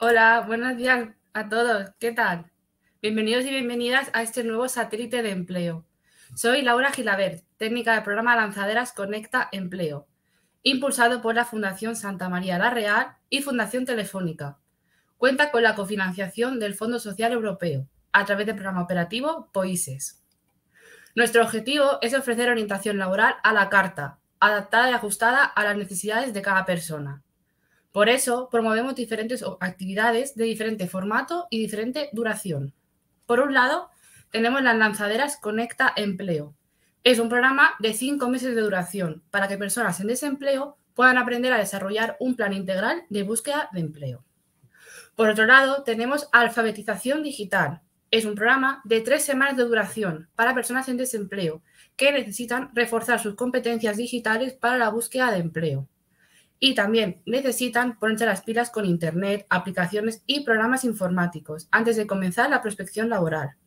Hola, buenos días a todos. ¿Qué tal? Bienvenidos y bienvenidas a este nuevo satélite de empleo. Soy Laura Gilabert, técnica del programa Lanzaderas Conecta Empleo, impulsado por la Fundación Santa María la Real y Fundación Telefónica. Cuenta con la cofinanciación del Fondo Social Europeo, a través del programa operativo POISES. Nuestro objetivo es ofrecer orientación laboral a la carta, adaptada y ajustada a las necesidades de cada persona. Por eso, promovemos diferentes actividades de diferente formato y diferente duración. Por un lado, tenemos las lanzaderas Conecta Empleo. Es un programa de 5 meses de duración para que personas en desempleo puedan aprender a desarrollar un plan integral de búsqueda de empleo. Por otro lado, tenemos Alfabetización Digital. Es un programa de 3 semanas de duración para personas en desempleo que necesitan reforzar sus competencias digitales para la búsqueda de empleo. Y también necesitan ponerse las pilas con Internet, aplicaciones y programas informáticos antes de comenzar la prospección laboral.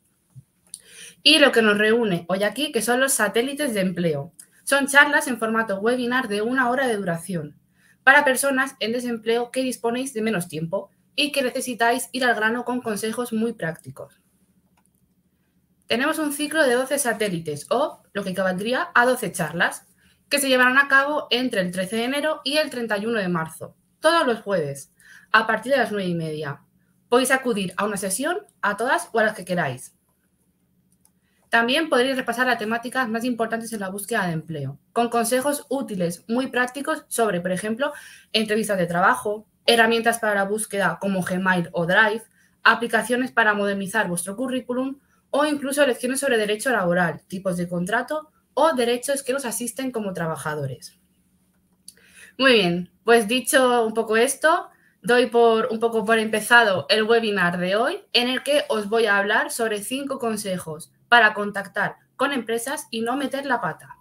Y lo que nos reúne hoy aquí, que son los satélites de empleo. Son charlas en formato webinar de 1 hora de duración para personas en desempleo que disponéis de menos tiempo y que necesitáis ir al grano con consejos muy prácticos. Tenemos un ciclo de 12 satélites o lo que equivaldría a 12 charlas que se llevarán a cabo entre el 13 de enero y el 31 de marzo, todos los jueves, a partir de las 9:30. Podéis acudir a una sesión, a todas o a las que queráis. También podréis repasar las temáticas más importantes en la búsqueda de empleo, con consejos útiles, muy prácticos sobre, por ejemplo, entrevistas de trabajo, herramientas para la búsqueda como Gmail o Drive, aplicaciones para modernizar vuestro currículum o incluso lecciones sobre derecho laboral, tipos de contrato o derechos que nos asisten como trabajadores. Muy bien, pues dicho un poco esto, doy un poco por empezado el webinar de hoy, en el que os voy a hablar sobre 5 consejos para contactar con empresas y no meter la pata.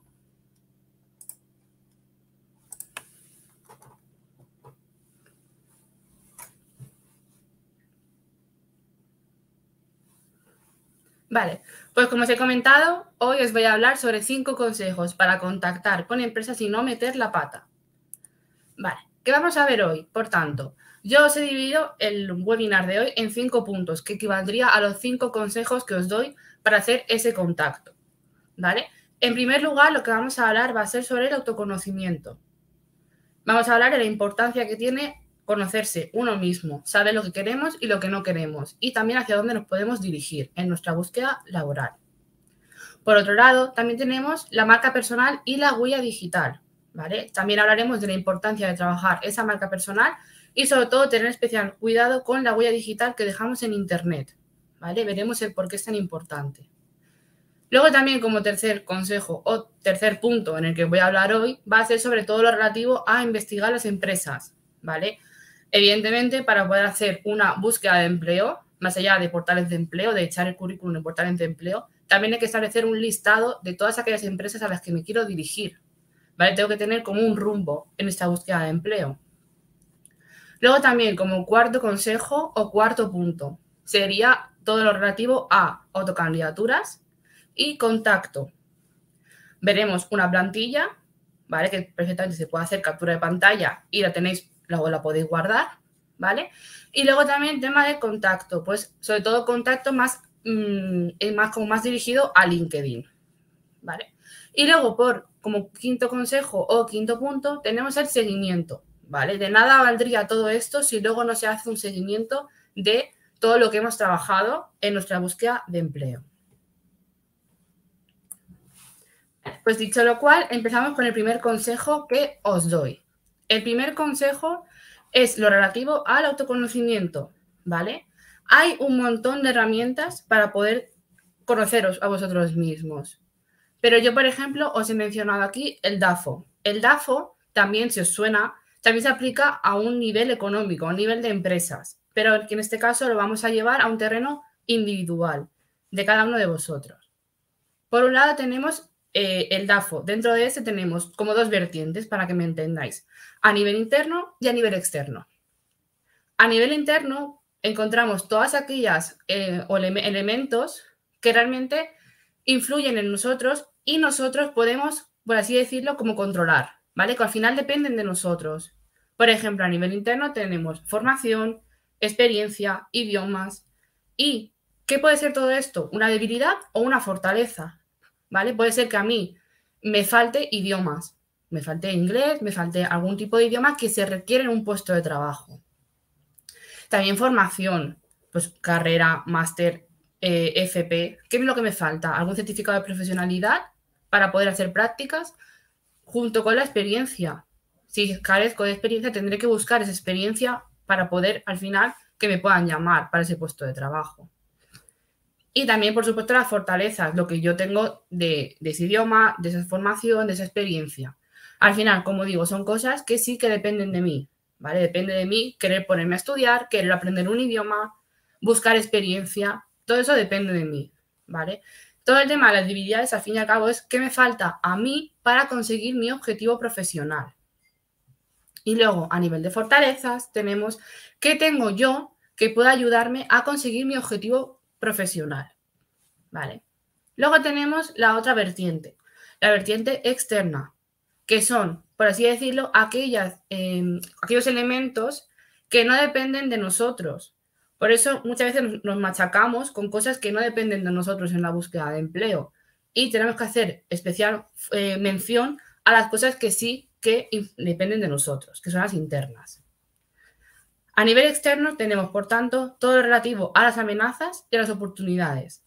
Vale, pues como os he comentado, hoy os voy a hablar sobre 5 consejos para contactar con empresas y no meter la pata. Vale, ¿qué vamos a ver hoy? Por tanto, yo os he dividido el webinar de hoy en 5 puntos, que equivaldría a los 5 consejos que os doy para hacer ese contacto. ¿Vale? En primer lugar, lo que vamos a hablar va a ser sobre el autoconocimiento. Vamos a hablar de la importancia que tiene conocerse uno mismo, saber lo que queremos y lo que no queremos, y también hacia dónde nos podemos dirigir en nuestra búsqueda laboral. Por otro lado, también tenemos la marca personal y la huella digital. ¿Vale? También hablaremos de la importancia de trabajar esa marca personal y sobre todo tener especial cuidado con la huella digital que dejamos en Internet. ¿Vale? Veremos el por qué es tan importante. Luego también como tercer consejo o tercer punto en el que voy a hablar hoy va a ser sobre todo lo relativo a investigar las empresas, ¿vale? Evidentemente, para poder hacer una búsqueda de empleo, más allá de portales de empleo, de echar el currículum en portales de empleo, también hay que establecer un listado de todas aquellas empresas a las que me quiero dirigir, ¿vale? Tengo que tener como un rumbo en esta búsqueda de empleo. Luego también como cuarto consejo o cuarto punto sería todo lo relativo a autocandidaturas y contacto. Veremos una plantilla, ¿vale? Que perfectamente se puede hacer captura de pantalla y la tenéis, luego la podéis guardar, ¿vale? Y luego también tema de contacto, pues sobre todo contacto más dirigido a LinkedIn, ¿vale? Y luego como quinto consejo o quinto punto tenemos el seguimiento, ¿vale? De nada valdría todo esto si luego no se hace un seguimiento de todo lo que hemos trabajado en nuestra búsqueda de empleo. Pues dicho lo cual, empezamos con el primer consejo que os doy. El primer consejo es lo relativo al autoconocimiento, ¿vale? Hay un montón de herramientas para poder conoceros a vosotros mismos. Pero yo, por ejemplo, os he mencionado aquí el DAFO. El DAFO también, si os suena, también se aplica a un nivel económico, a un nivel de empresas, pero que en este caso lo vamos a llevar a un terreno individual de cada uno de vosotros. Por un lado tenemos el DAFO. Dentro de ese tenemos como dos vertientes para que me entendáis, a nivel interno y a nivel externo. A nivel interno encontramos todas aquellas elementos que realmente influyen en nosotros y nosotros podemos, por así decirlo, como controlar, ¿vale? Que al final dependen de nosotros. Por ejemplo, a nivel interno tenemos formación, experiencia, idiomas. ¿Y qué puede ser todo esto? ¿Una debilidad o una fortaleza? ¿Vale? Puede ser que a mí me falte idiomas, me falte inglés, me falte algún tipo de idioma que se requiere en un puesto de trabajo. También formación, pues carrera, máster, FP. ¿Qué es lo que me falta? ¿Algún certificado de profesionalidad para poder hacer prácticas? Junto con la experiencia. Si carezco de experiencia, tendré que buscar esa experiencia para poder, al final, que me puedan llamar para ese puesto de trabajo. Y también, por supuesto, las fortalezas, lo que yo tengo de ese idioma, de esa formación, de esa experiencia. Al final, como digo, son cosas que sí que dependen de mí, ¿vale? Depende de mí querer ponerme a estudiar, querer aprender un idioma, buscar experiencia, todo eso depende de mí, ¿vale? Todo el tema de las debilidades, al fin y al cabo, es qué me falta a mí para conseguir mi objetivo profesional. Y luego, a nivel de fortalezas, tenemos qué tengo yo que pueda ayudarme a conseguir mi objetivo profesional, ¿vale? Luego tenemos la otra vertiente, la vertiente externa, que son, por así decirlo, aquellos elementos que no dependen de nosotros. Por eso muchas veces nos machacamos con cosas que no dependen de nosotros en la búsqueda de empleo. Y tenemos que hacer especial mención a las cosas que sí que dependen de nosotros, que son las internas. A nivel externo tenemos, por tanto, todo lo relativo a las amenazas y a las oportunidades.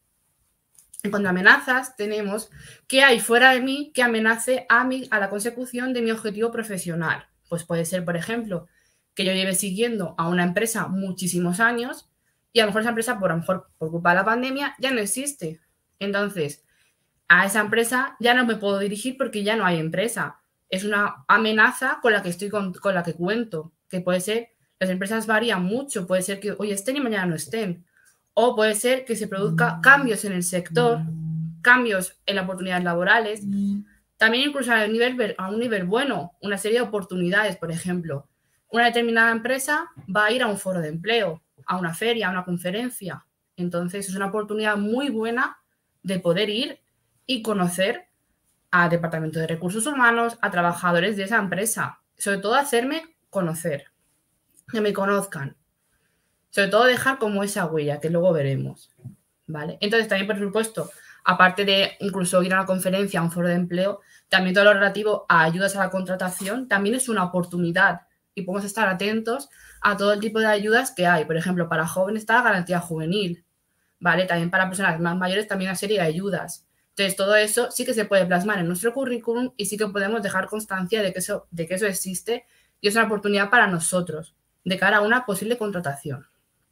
En cuanto a amenazas, tenemos qué hay fuera de mí que amenace a la consecución de mi objetivo profesional. Pues puede ser, por ejemplo, que yo lleve siguiendo a una empresa muchísimos años y a lo mejor esa empresa, por culpa de la pandemia, ya no existe. Entonces, a esa empresa ya no me puedo dirigir porque ya no hay empresa. Es una amenaza con la que estoy con la que cuento, que puede ser, las empresas varían mucho, puede ser que hoy estén y mañana no estén. O puede ser que se produzcan cambios en el sector, cambios en las oportunidades laborales, también incluso a un nivel bueno, una serie de oportunidades, por ejemplo. Una determinada empresa va a ir a un foro de empleo, a una feria, a una conferencia. Entonces es una oportunidad muy buena de poder ir y conocer al departamento de recursos humanos, a trabajadores de esa empresa. Sobre todo hacerme conocer, que me conozcan. Sobre todo dejar como esa huella, que luego veremos, ¿vale? Entonces también, por supuesto, aparte de incluso ir a una conferencia, a un foro de empleo, también todo lo relativo a ayudas a la contratación también es una oportunidad y podemos estar atentos a todo el tipo de ayudas que hay. Por ejemplo, para jóvenes está la garantía juvenil, ¿vale? También para personas más mayores también una serie de ayudas. Entonces, todo eso sí que se puede plasmar en nuestro currículum y sí que podemos dejar constancia de que eso existe y es una oportunidad para nosotros de cara a una posible contratación.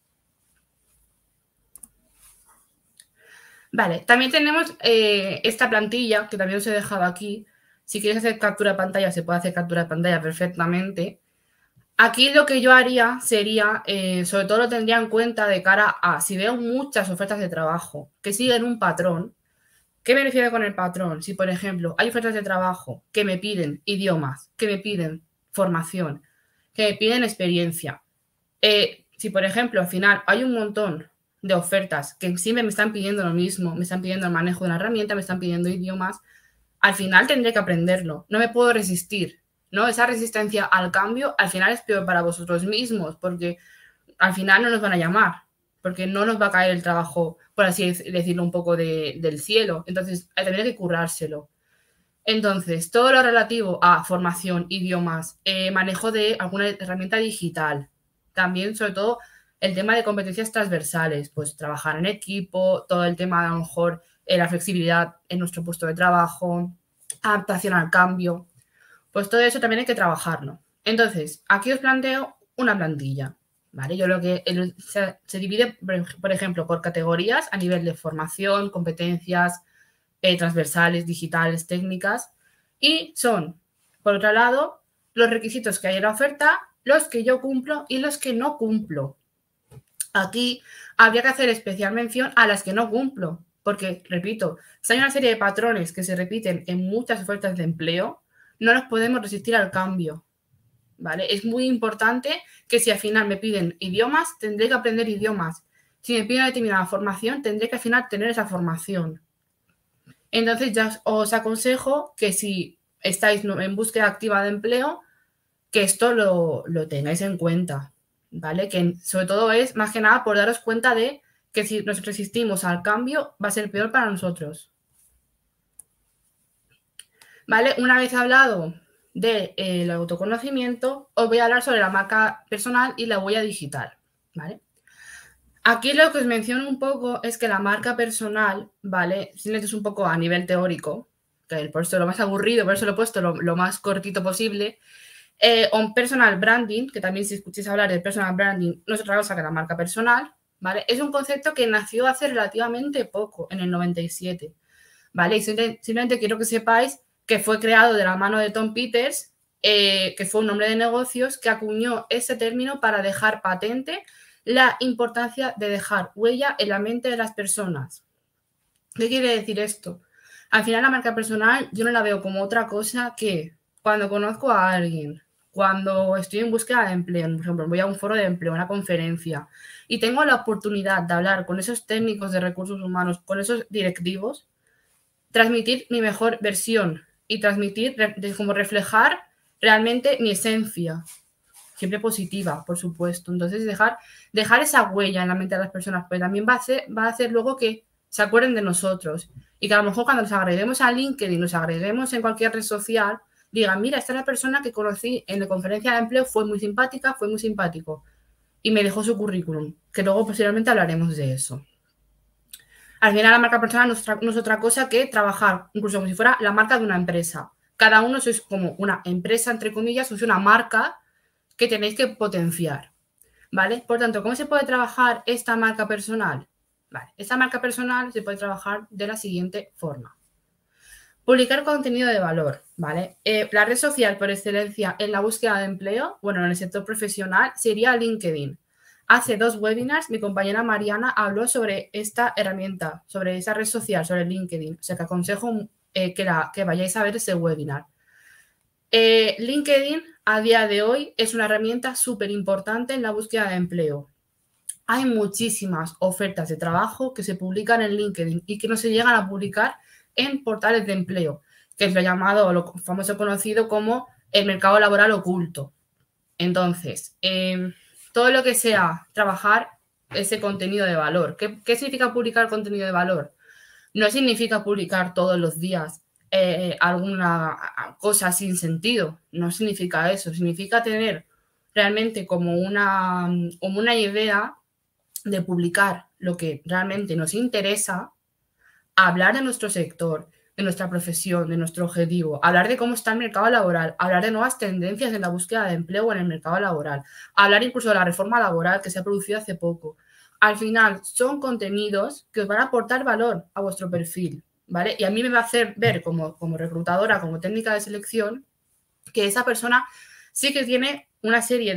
Vale, también tenemos esta plantilla que también os he dejado aquí. Si quieres hacer captura de pantalla, se puede hacer captura de pantalla perfectamente. Aquí lo que yo haría sería, sobre todo lo tendría en cuenta de cara a si veo muchas ofertas de trabajo que siguen un patrón. ¿Qué me refiero con el patrón? Si, por ejemplo, hay ofertas de trabajo que me piden idiomas, que me piden formación, que me piden experiencia. Si, por ejemplo, al final hay un montón de ofertas que siempre me están pidiendo lo mismo, me están pidiendo el manejo de una herramienta, me están pidiendo idiomas, al final tendré que aprenderlo, no me puedo resistir, ¿no? Esa resistencia al cambio al final es peor para vosotros mismos, porque al final no nos van a llamar, porque no nos va a caer el trabajo, por así decirlo, un poco del cielo, entonces tendré que currárselo. Entonces, todo lo relativo a formación, idiomas, manejo de alguna herramienta digital, también sobre todo el tema de competencias transversales, pues trabajar en equipo, todo el tema de a lo mejor la flexibilidad en nuestro puesto de trabajo, adaptación al cambio, pues todo eso también hay que trabajarlo. Entonces, aquí os planteo una plantilla, ¿vale? Yo lo que se divide, por ejemplo, por categorías a nivel de formación, competencias transversales, digitales, técnicas, y son, por otro lado, los requisitos que hay en la oferta, los que yo cumplo y los que no cumplo. Aquí habría que hacer especial mención a las que no cumplo, porque, repito, si hay una serie de patrones que se repiten en muchas ofertas de empleo, no nos podemos resistir al cambio, ¿vale? Es muy importante que si al final me piden idiomas, tendré que aprender idiomas. Si me piden una determinada formación, tendré que al final tener esa formación. Entonces ya os aconsejo que si estáis en búsqueda activa de empleo, que esto lo tengáis en cuenta, ¿vale? Que sobre todo es más que nada por daros cuenta de que si nos resistimos al cambio va a ser peor para nosotros. ¿Vale? Una vez hablado del autoconocimiento, os voy a hablar sobre la marca personal y la huella digital, ¿vale? Aquí lo que os menciono un poco es que la marca personal, ¿vale? Si es un poco a nivel teórico, que por eso lo más aburrido, por eso lo he puesto lo más cortito posible. Un personal branding, que también si escucháis hablar de personal branding, no es otra cosa que la marca personal, ¿vale? Es un concepto que nació hace relativamente poco, en el 97, ¿vale? Y simplemente quiero que sepáis que fue creado de la mano de Tom Peters, que fue un hombre de negocios que acuñó ese término para dejar patente la importancia de dejar huella en la mente de las personas. ¿Qué quiere decir esto? Al final la marca personal yo no la veo como otra cosa que cuando conozco a alguien, cuando estoy en búsqueda de empleo, por ejemplo, voy a un foro de empleo, una conferencia, y tengo la oportunidad de hablar con esos técnicos de recursos humanos, con esos directivos, transmitir mi mejor versión y transmitir, como reflejar realmente mi esencia, siempre positiva, por supuesto. Entonces, dejar esa huella en la mente de las personas, pues también va a hacer luego que se acuerden de nosotros y que a lo mejor cuando nos agreguemos a LinkedIn, nos agreguemos en cualquier red social, digan, mira, esta es la persona que conocí en la conferencia de empleo, fue muy simpática, fue muy simpático y me dejó su currículum, que luego posteriormente hablaremos de eso. Al final la marca personal no es otra cosa que trabajar, incluso como si fuera la marca de una empresa. Cada uno sois como una empresa, entre comillas, sois una marca que tenéis que potenciar, ¿vale? Por tanto, ¿cómo se puede trabajar esta marca personal? Vale, esta marca personal se puede trabajar de la siguiente forma. Publicar contenido de valor, ¿vale? La red social por excelencia en la búsqueda de empleo, bueno, en el sector profesional, sería LinkedIn. Hace 2 webinars, mi compañera Mariana habló sobre esta herramienta, sobre esa red social, sobre LinkedIn. O sea, que aconsejo que vayáis a ver ese webinar. LinkedIn a día de hoy es una herramienta súper importante en la búsqueda de empleo. Hay muchísimas ofertas de trabajo que se publican en LinkedIn y que no se llegan a publicar en portales de empleo, que es lo llamado, lo famoso conocido como el mercado laboral oculto. Entonces, todo lo que sea trabajar ese contenido de valor. ¿Qué significa publicar contenido de valor? No significa publicar todos los días alguna cosa sin sentido, no significa eso, significa tener realmente como una idea de publicar lo que realmente nos interesa, hablar de nuestro sector, de nuestra profesión, de nuestro objetivo, hablar de cómo está el mercado laboral, hablar de nuevas tendencias en la búsqueda de empleo o en el mercado laboral, hablar incluso de la reforma laboral que se ha producido hace poco. Al final son contenidos que os van a aportar valor a vuestro perfil, ¿vale? Y a mí me va a hacer ver como reclutadora, como técnica de selección, que esa persona sí que tiene una serie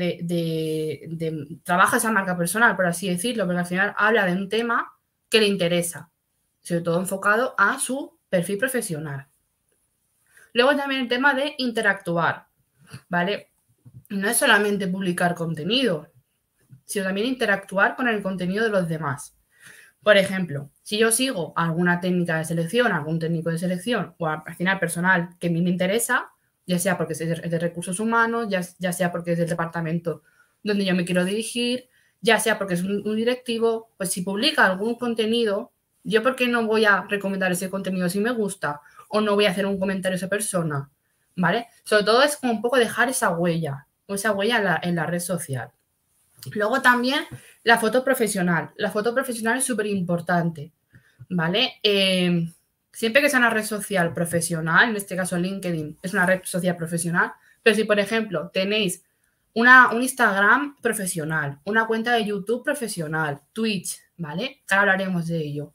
de trabaja esa marca personal, por así decirlo, porque al final habla de un tema que le interesa, sobre todo enfocado a su perfil profesional. Luego también el tema de interactuar, ¿vale? No es solamente publicar contenido, sino también interactuar con el contenido de los demás. Por ejemplo, si yo sigo alguna técnica de selección, algún técnico de selección o al final personal que a mí me interesa, ya sea porque es de recursos humanos, ya sea porque es del departamento donde yo me quiero dirigir, ya sea porque es un directivo, pues si publica algún contenido, yo por qué no voy a recomendar ese contenido si me gusta o no voy a hacer un comentario a esa persona, ¿vale? Sobre todo es como un poco dejar esa huella o esa huella en la red social. Luego también la foto profesional. La foto profesional es súper importante, ¿vale? Siempre que sea una red social profesional, en este caso LinkedIn es una red social profesional, pero si por ejemplo tenéis un Instagram profesional, una cuenta de YouTube profesional, Twitch, ¿vale? Ahora hablaremos de ello.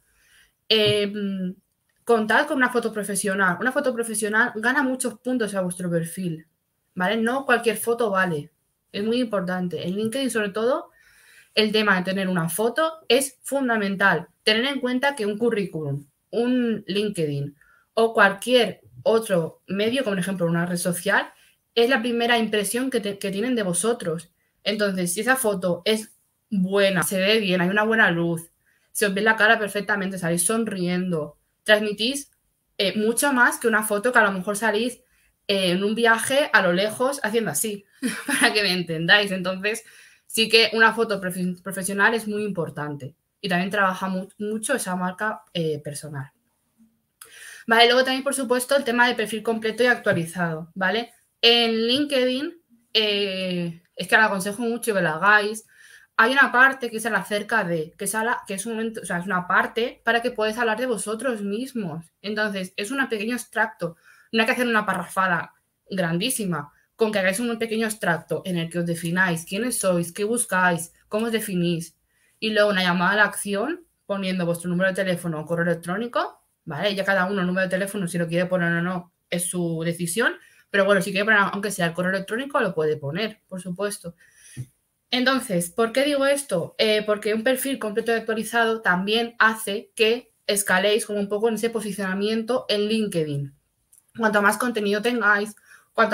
Contad con una foto profesional. Una foto profesional gana muchos puntos a vuestro perfil, ¿vale? No cualquier foto vale. Es muy importante. En LinkedIn, sobre todo, el tema de tener una foto es fundamental. Tener en cuenta que un currículum, un LinkedIn o cualquier otro medio, como por ejemplo una red social, es la primera impresión que tienen de vosotros. Entonces, si esa foto es buena, se ve bien, hay una buena luz, se os ve la cara perfectamente, salís sonriendo, transmitís mucho más que una foto que a lo mejor salís en un viaje a lo lejos haciendo así, para que me entendáis. Entonces, sí que una foto profesional es muy importante y también trabaja mucho esa marca personal. Vale, luego también, por supuesto, el tema de perfil completo y actualizado, ¿vale? En LinkedIn, es que lo aconsejo mucho que lo hagáis. Hay una parte que es el acerca de, que es un momento, o sea, es una parte para que podáis hablar de vosotros mismos. Entonces, es un pequeño extracto. No hay que hacer una parrafada grandísima, con que hagáis un pequeño extracto en el que os defináis quiénes sois, qué buscáis, cómo os definís, y luego una llamada a la acción poniendo vuestro número de teléfono o correo electrónico, ¿vale? Ya cada uno el número de teléfono, si lo quiere poner o no, es su decisión, pero bueno, si quiere poner, aunque sea el correo electrónico, lo puede poner, por supuesto. Entonces, ¿por qué digo esto? Porque un perfil completo y actualizado también hace que escaléis como un poco en ese posicionamiento en LinkedIn. Cuanto más contenido tengáis, cuanto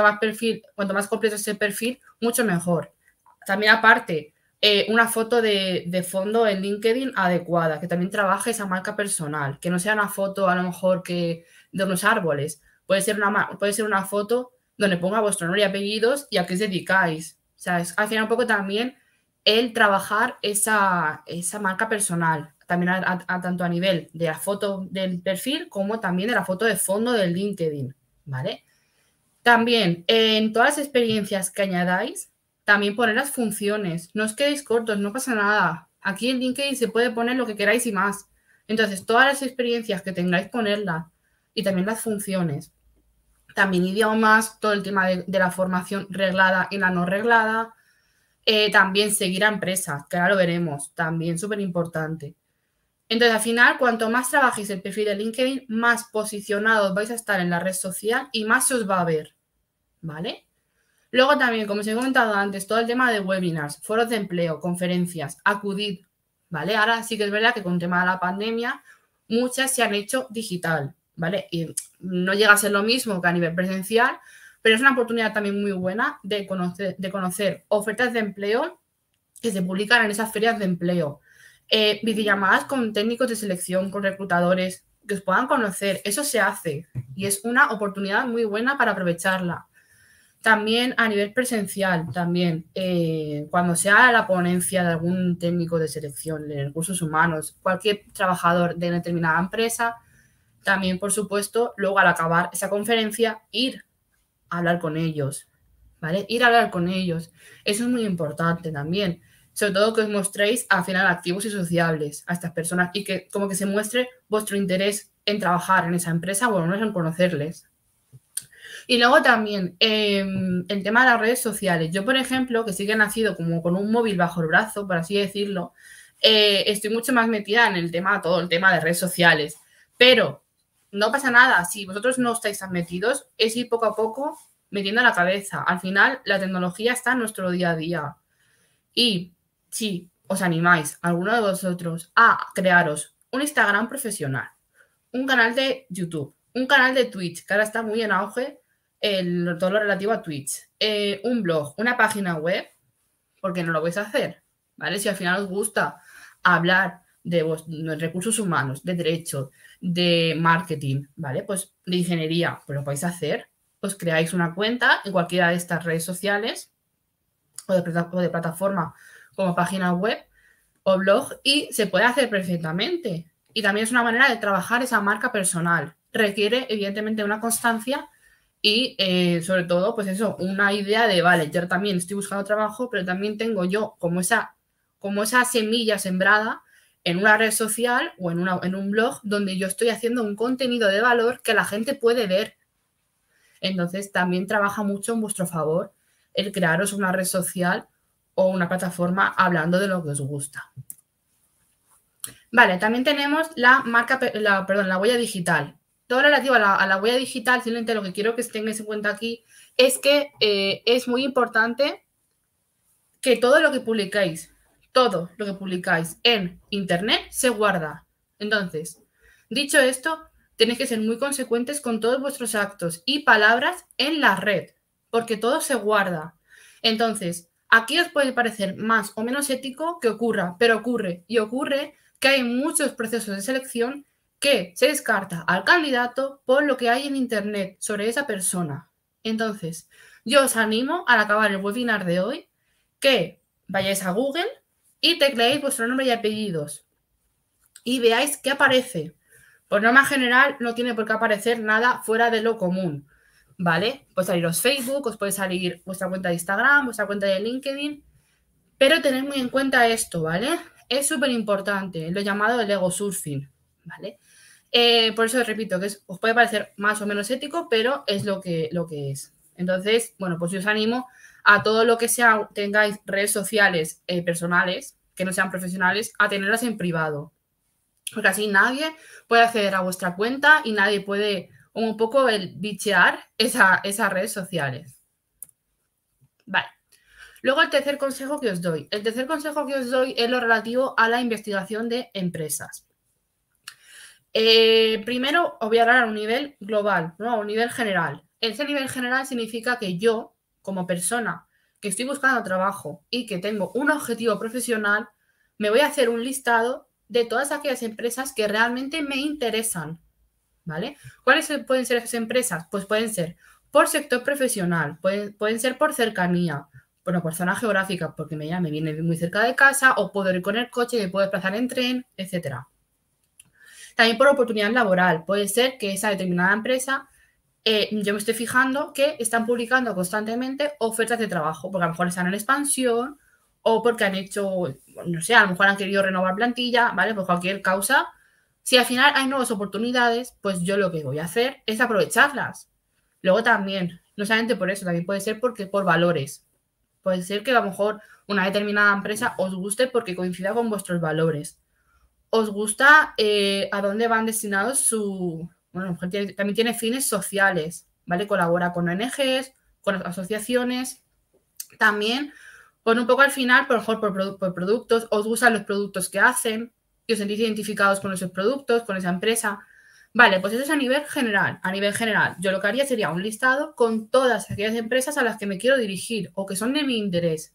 más completo es el perfil, mucho mejor. También aparte, una foto de fondo en LinkedIn adecuada, que también trabaje esa marca personal, que no sea una foto a lo mejor que de unos árboles. Puede ser una foto donde ponga vuestro nombre y apellidos y a qué os dedicáis. O sea, es al final un poco también el trabajar esa marca personal, también tanto a nivel de la foto del perfil como también de la foto de fondo del LinkedIn, ¿vale? También, en todas las experiencias que añadáis, también poner las funciones. No os quedéis cortos, no pasa nada. Aquí en LinkedIn se puede poner lo que queráis y más. Entonces, todas las experiencias que tengáis, ponerlas. Y también las funciones. También idiomas, todo el tema de la formación reglada y la no reglada. También seguir a empresas, que ahora lo veremos. También súper importante. Entonces, al final, cuanto más trabajéis el perfil de LinkedIn, más posicionados vais a estar en la red social y más se os va a ver, ¿vale? Luego también, como os he comentado antes, todo el tema de webinars, foros de empleo, conferencias, acudid, ¿vale? Ahora sí que es verdad que con el tema de la pandemia, muchas se han hecho digital, ¿vale? Y no llega a ser lo mismo que a nivel presencial, pero es una oportunidad también muy buena de conocer ofertas de empleo que se publican en esas ferias de empleo. Videollamadas con técnicos de selección, con reclutadores, que os puedan conocer. Eso se hace y es una oportunidad muy buena para aprovecharla. También a nivel presencial, también, cuando sea la ponencia de algún técnico de selección de recursos humanos, cualquier trabajador de determinada empresa, también, por supuesto, luego al acabar esa conferencia, ir a hablar con ellos, ¿vale? Ir a hablar con ellos. Eso es muy importante también. Sobre todo que os mostréis al final activos y sociables a estas personas y que como que se muestre vuestro interés en trabajar en esa empresa o en conocerles. Y luego también el tema de las redes sociales. Yo, por ejemplo, que sí que he nacido como con un móvil bajo el brazo, por así decirlo, estoy mucho más metida en el tema, todo el tema de redes sociales. Pero no pasa nada. Si vosotros no estáis tan metidos, es ir poco a poco metiendo la cabeza. Al final, la tecnología está en nuestro día a día. Y si os animáis, alguno de vosotros, a crearos un Instagram profesional, un canal de YouTube, un canal de Twitch, que ahora está muy en auge, todo lo relativo a Twitch, un blog, una página web, porque no lo vais a hacer, ¿vale? Si al final os gusta hablar de recursos humanos, de derecho, de marketing, ¿vale? Pues de ingeniería, pues lo vais a hacer. Os creáis una cuenta en cualquiera de estas redes sociales o de plataforma como página web o blog y se puede hacer perfectamente. Y también es una manera de trabajar esa marca personal. Requiere, evidentemente, una constancia y, sobre todo, pues eso, una idea de, vale, yo también estoy buscando trabajo, pero también tengo yo como esa semilla sembrada en una red social o en un blog donde yo estoy haciendo un contenido de valor que la gente puede ver. Entonces, también trabaja mucho en vuestro favor el crearos una red social o una plataforma hablando de lo que os gusta. Vale, también tenemos la huella digital. Todo relativo a la huella digital, simplemente lo que quiero que tengáis en cuenta aquí es que es muy importante que todo lo que publicáis en Internet se guarda. Entonces, dicho esto, tenéis que ser muy consecuentes con todos vuestros actos y palabras en la red, porque todo se guarda. Entonces, aquí os puede parecer más o menos ético que ocurra, pero ocurre que hay muchos procesos de selección que se descarta al candidato por lo que hay en Internet sobre esa persona. Entonces, yo os animo al acabar el webinar de hoy que vayáis a Google y tecleéis vuestro nombre y apellidos y veáis qué aparece. Por norma general no tiene por qué aparecer nada fuera de lo común, ¿vale? Puede saliros Facebook, os puede salir vuestra cuenta de Instagram, vuestra cuenta de LinkedIn, pero tened muy en cuenta esto, ¿vale? Es súper importante, lo llamado el ego surfing, ¿vale? Por eso repito que os puede parecer más o menos ético, pero es lo que es. Entonces, bueno, pues yo os animo a todo lo que sea, tengáis redes sociales personales, que no sean profesionales, a tenerlas en privado. Porque así nadie puede acceder a vuestra cuenta y nadie puede un poco bichear esas redes sociales. Vale. Luego el tercer consejo que os doy. El tercer consejo que os doy es lo relativo a la investigación de empresas. Primero os voy a hablar a un nivel global, ¿no? A un nivel general. Ese nivel general significa que yo, como persona que estoy buscando trabajo y que tengo un objetivo profesional, me voy a hacer un listado de todas aquellas empresas que realmente me interesan, ¿vale? ¿Cuáles pueden ser esas empresas? Pues pueden ser por sector profesional, pueden ser por cercanía, bueno, por zona geográfica, porque me viene muy cerca de casa, o puedo ir con el coche, me puedo desplazar en tren, etcétera. También por oportunidad laboral. Puede ser que esa determinada empresa, yo me estoy fijando que están publicando constantemente ofertas de trabajo, porque a lo mejor están en expansión o porque han hecho, no sé, a lo mejor han querido renovar plantilla, ¿vale? Por cualquier causa. Si al final hay nuevas oportunidades, pues yo lo que voy a hacer es aprovecharlas. Luego también, no solamente por eso, también puede ser porque por valores. Puede ser que a lo mejor una determinada empresa os guste porque coincida con vuestros valores. ¿Os gusta a dónde van destinados su... Bueno, también tiene fines sociales, ¿vale? Colabora con ONGs, con asociaciones. También, pues un poco al final, por mejor por productos, os gustan los productos que hacen y os sentís identificados con esos productos, con esa empresa. Vale, pues eso es a nivel general. A nivel general, yo lo que haría sería un listado con todas aquellas empresas a las que me quiero dirigir o que son de mi interés.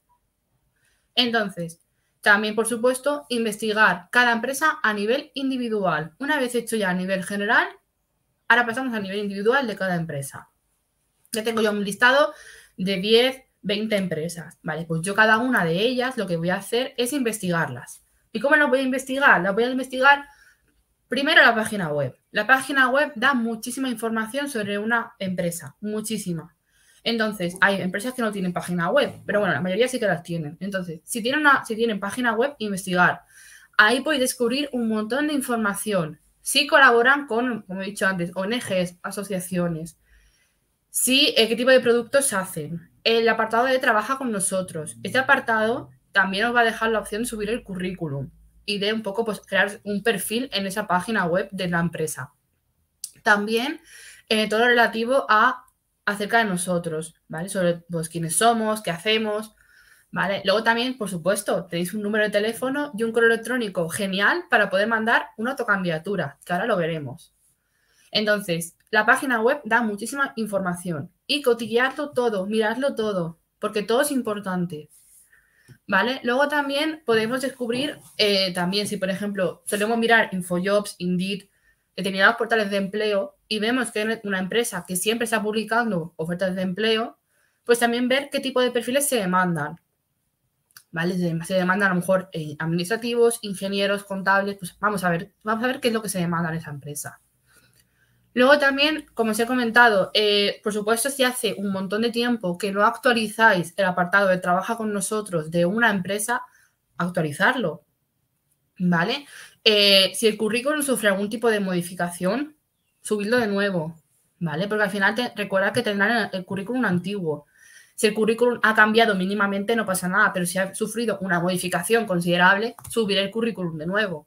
Entonces, también, por supuesto, investigar cada empresa a nivel individual. Una vez hecho ya a nivel general, ahora pasamos a nivel individual de cada empresa. Ya tengo yo un listado de 10, 20 empresas. Vale, pues yo cada una de ellas lo que voy a hacer es investigarlas. ¿Y cómo las voy a investigar? Las voy a investigar primero la página web. La página web da muchísima información sobre una empresa, muchísima. Entonces, hay empresas que no tienen página web, pero bueno, la mayoría sí que las tienen. Entonces, si tienen página web, investigar. Ahí podéis descubrir un montón de información. Si colaboran con, como he dicho antes, ONGs, asociaciones. Sí, qué tipo de productos hacen. El apartado de trabaja con nosotros. Este apartado también os va a dejar la opción de subir el currículum y de un poco pues crear un perfil en esa página web de la empresa. También todo lo relativo a acerca de nosotros, ¿vale? Sobre pues quiénes somos, qué hacemos, ¿vale? Luego también, por supuesto, tenéis un número de teléfono y un correo electrónico genial para poder mandar una autocandidatura, que ahora lo veremos. Entonces, la página web da muchísima información y cotillearlo todo, miradlo todo, porque todo es importante. ¿Vale? Luego también podemos descubrir, también si por ejemplo solemos mirar Infojobs, Indeed, determinados portales de empleo y vemos que hay una empresa que siempre está publicando ofertas de empleo, pues también ver qué tipo de perfiles se demandan. ¿Vale? Se demandan a lo mejor administrativos, ingenieros, contables, pues vamos a ver qué es lo que se demanda en esa empresa. Luego también, como os he comentado, por supuesto, si hace un montón de tiempo que no actualizáis el apartado de trabaja con nosotros de una empresa, actualizarlo, ¿vale? Si el currículum sufre algún tipo de modificación, subidlo de nuevo, ¿vale? Porque al final recuerda que tendrán el currículum antiguo. Si el currículum ha cambiado mínimamente, no pasa nada, pero si ha sufrido una modificación considerable, subiré el currículum de nuevo,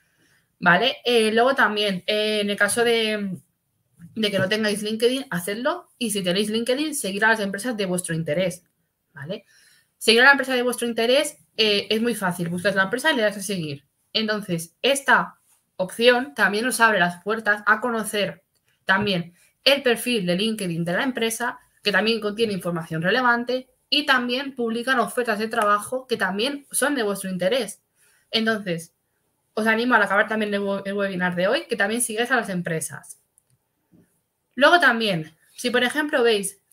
¿vale? Luego también, en el caso de que no tengáis LinkedIn, hacedlo. Y si tenéis LinkedIn, seguir a las empresas de vuestro interés, ¿vale? Seguir a la empresa de vuestro interés es muy fácil. Buscas la empresa y le das a seguir. Entonces, esta opción también os abre las puertas a conocer también el perfil de LinkedIn de la empresa, que también contiene información relevante y también publican ofertas de trabajo que también son de vuestro interés. Entonces, os animo al acabar también el webinar de hoy, que también sigáis a las empresas. Luego también, si por ejemplo veis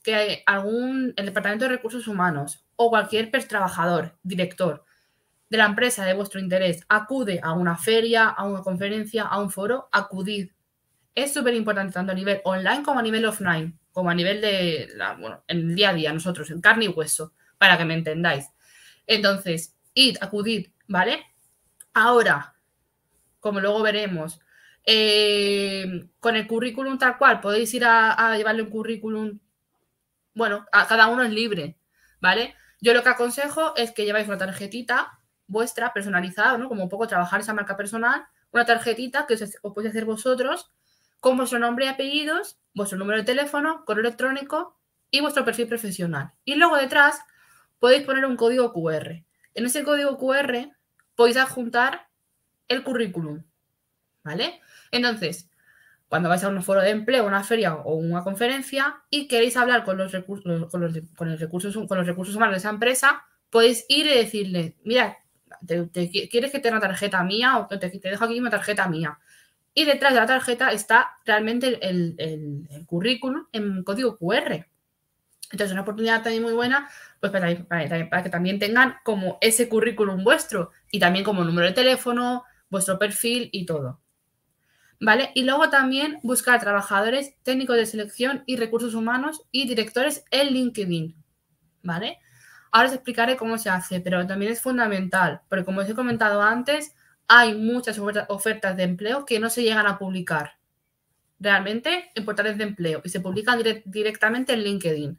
que el Departamento de Recursos Humanos o cualquier trabajador, director de la empresa de vuestro interés acude a una feria, a una conferencia, a un foro, acudid. Es súper importante tanto a nivel online como a nivel offline, como a nivel de, en el día a día, nosotros, en carne y hueso, para que me entendáis. Entonces, acudid, ¿vale? Ahora, como luego veremos, con el currículum tal cual, podéis ir a llevarle un currículum, bueno, a cada uno es libre, ¿vale? Yo lo que aconsejo es que lleváis una tarjetita vuestra personalizada, ¿no? Como un poco trabajar esa marca personal, una tarjetita que os podéis hacer vosotros con vuestro nombre y apellidos, vuestro número de teléfono, correo electrónico y vuestro perfil profesional. Y luego detrás podéis poner un código QR. En ese código QR podéis adjuntar el currículum, ¿vale? Entonces, cuando vais a un foro de empleo, una feria o una conferencia y queréis hablar con los recursos humanos de esa empresa, podéis ir y decirle, mira, ¿quieres que te dé una tarjeta mía o que te dejo aquí una tarjeta mía? Y detrás de la tarjeta está realmente el currículum en código QR. Entonces, una oportunidad también muy buena pues para que también tengan como ese currículum vuestro y también como número de teléfono, vuestro perfil y todo. ¿Vale? Y luego también buscar trabajadores técnicos de selección y recursos humanos y directores en LinkedIn, ¿vale? Ahora os explicaré cómo se hace, pero también es fundamental, porque como os he comentado antes, hay muchas ofertas de empleo que no se llegan a publicar realmente en portales de empleo y se publican directamente en LinkedIn.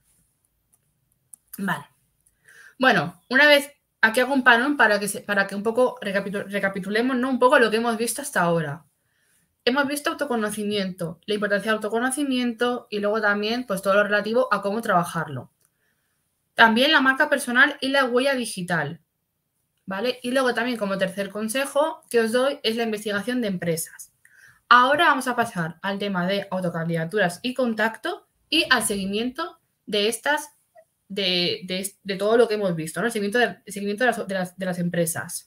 Vale. Bueno, una vez aquí hago un panón para que un poco recapitulemos, ¿no? Un poco lo que hemos visto hasta ahora. Hemos visto autoconocimiento, la importancia del autoconocimiento y luego también pues todo lo relativo a cómo trabajarlo. También la marca personal y la huella digital, ¿vale? Y luego también como tercer consejo que os doy es la investigación de empresas. Ahora vamos a pasar al tema de autocandidaturas y contacto y al seguimiento de estas, de todo lo que hemos visto, ¿no? El seguimiento de las empresas.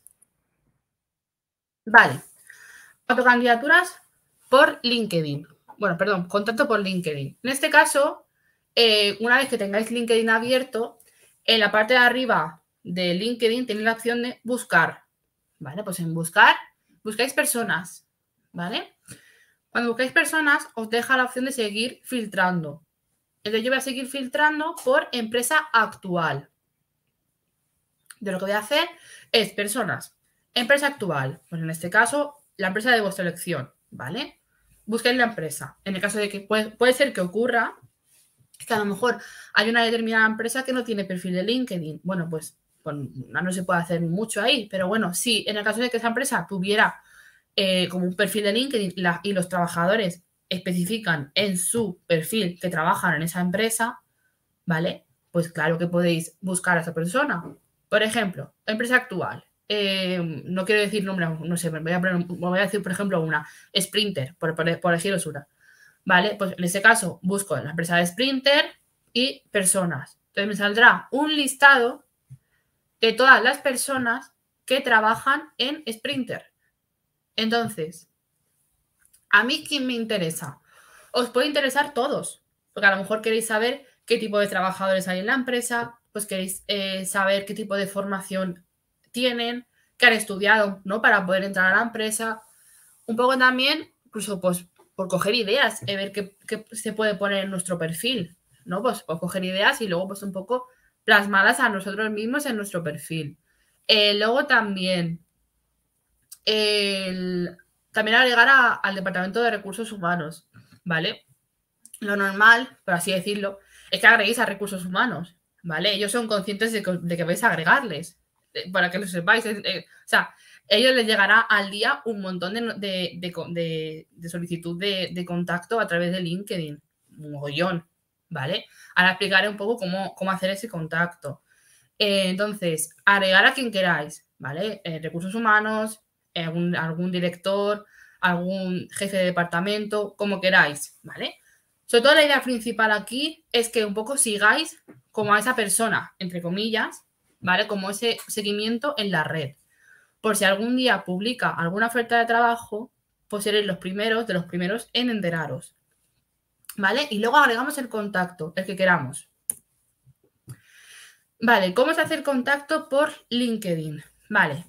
Vale, autocandidaturas por LinkedIn. Bueno, perdón, contacto por LinkedIn. En este caso, una vez que tengáis LinkedIn abierto, en la parte de arriba de LinkedIn tenéis la opción de buscar. ¿Vale? Pues en buscar, buscáis personas. ¿Vale? Cuando buscáis personas, os deja la opción de seguir filtrando. Entonces yo voy a seguir filtrando por empresa actual. Yo lo que voy a hacer es personas. Empresa actual. Pues en este caso, la empresa de vuestra elección. ¿Vale? Busquéis la empresa. En el caso de que puede ser que ocurra que a lo mejor hay una determinada empresa que no tiene perfil de LinkedIn. Bueno, pues no se puede hacer mucho ahí, pero bueno, sí, en el caso de que esa empresa tuviera como un perfil de LinkedIn y los trabajadores especifican en su perfil que trabajan en esa empresa, ¿vale? Pues claro que podéis buscar a esa persona. Por ejemplo, empresa actual. No quiero decir nombre, no sé, voy a decir, por ejemplo, una Sprinter, por deciros una. ¿Vale? Pues en ese caso busco en la empresa de Sprinter y personas. Entonces me saldrá un listado de todas las personas que trabajan en Sprinter. Entonces, ¿a mí quién me interesa? Os puede interesar todos, porque a lo mejor queréis saber qué tipo de trabajadores hay en la empresa, pues queréis saber qué tipo de formación tienen, qué han estudiado, ¿no? Para poder entrar a la empresa. Un poco también, incluso pues por coger ideas, ver qué se puede poner en nuestro perfil, ¿no? Pues por coger ideas y luego pues un poco plasmadas a nosotros mismos en nuestro perfil. Luego también, también agregar al Departamento de Recursos Humanos, ¿vale? Lo normal, por así decirlo, es que agreguéis a Recursos Humanos, ¿vale? Ellos son conscientes de que vais a agregarles, para que lo sepáis. O sea, ellos les llegará al día un montón de solicitud de contacto a través de LinkedIn, un mogollón, ¿vale? Ahora explicaré un poco cómo hacer ese contacto. Entonces, agregar a quien queráis, ¿vale? Recursos humanos, algún director, algún jefe de departamento, como queráis, ¿vale? Sobre todo la idea principal aquí es que un poco sigáis como a esa persona, entre comillas, ¿vale? Como ese seguimiento en la red. Por si algún día publica alguna oferta de trabajo, pues seréis los primeros de los primeros en enteraros. ¿vale? Y luego agregamos el contacto, el que queramos. Vale, ¿cómo se hace el contacto por LinkedIn? Vale,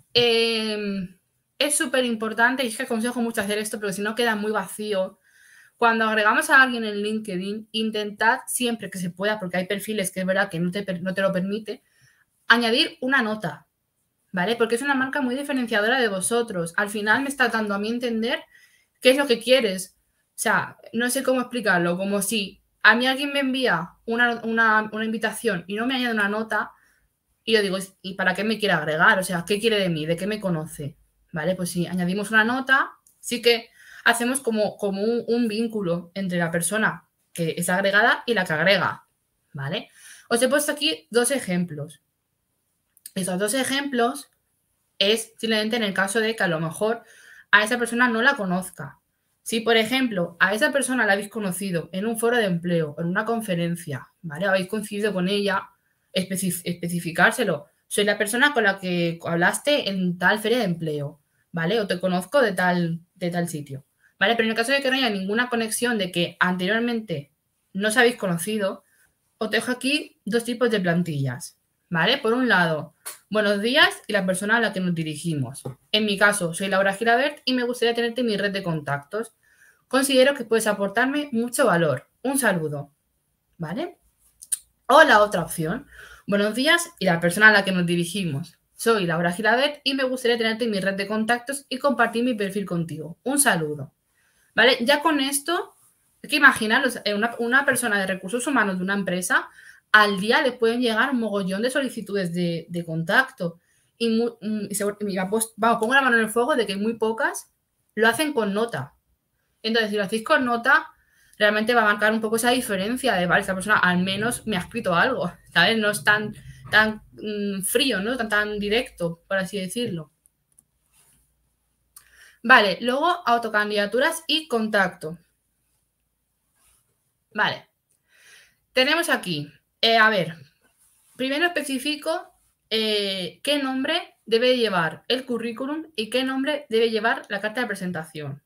es súper importante y es que aconsejo mucho hacer esto, pero si no queda muy vacío. Cuando agregamos a alguien en LinkedIn, intentad siempre que se pueda, porque hay perfiles que es verdad que no te lo permite, añadir una nota, ¿vale? Porque es una marca muy diferenciadora de vosotros. Al final me está dando a mí entender qué es lo que quieres. O sea, no sé cómo explicarlo, como si a mí alguien me envía una invitación y no me añade una nota, y yo digo, ¿y para qué me quiere agregar? O sea, ¿qué quiere de mí? ¿De qué me conoce? ¿Vale? Pues si añadimos una nota, sí que hacemos como un vínculo entre la persona que es agregada y la que agrega, ¿vale? Os he puesto aquí 2 ejemplos. Esos 2 ejemplos es simplemente en el caso de que a lo mejor a esa persona no la conozca. Si, por ejemplo, a esa persona la habéis conocido en un foro de empleo, en una conferencia, ¿vale? Habéis coincidido con ella, especificárselo. Soy la persona con la que hablaste en tal feria de empleo, ¿vale? O te conozco de tal sitio, ¿vale? Pero en el caso de que no haya ninguna conexión de que anteriormente no os habéis conocido, os dejo aquí 2 tipos de plantillas, ¿vale? Por un lado, buenos días y la persona a la que nos dirigimos. En mi caso, soy Laura Gilabert y me gustaría tenerte en mi red de contactos. Considero que puedes aportarme mucho valor. Un saludo, ¿vale? O la otra opción, buenos días y la persona a la que nos dirigimos. Soy Laura Gilabert y me gustaría tenerte en mi red de contactos y compartir mi perfil contigo. Un saludo, ¿vale? Ya con esto, hay que imaginaros, una persona de recursos humanos de una empresa, al día le pueden llegar un mogollón de solicitudes de contacto. Vamos, pongo la mano en el fuego de que muy pocas lo hacen con nota. Entonces, si lo hacéis con nota, realmente va a marcar un poco esa diferencia de, vale, esta persona al menos me ha escrito algo, ¿sabes? No es tan frío, ¿no? Tan directo, por así decirlo. Vale, luego autocandidaturas y contacto. Vale. Tenemos aquí, a ver, primero especifico qué nombre debe llevar el currículum y qué nombre debe llevar la carta de presentación.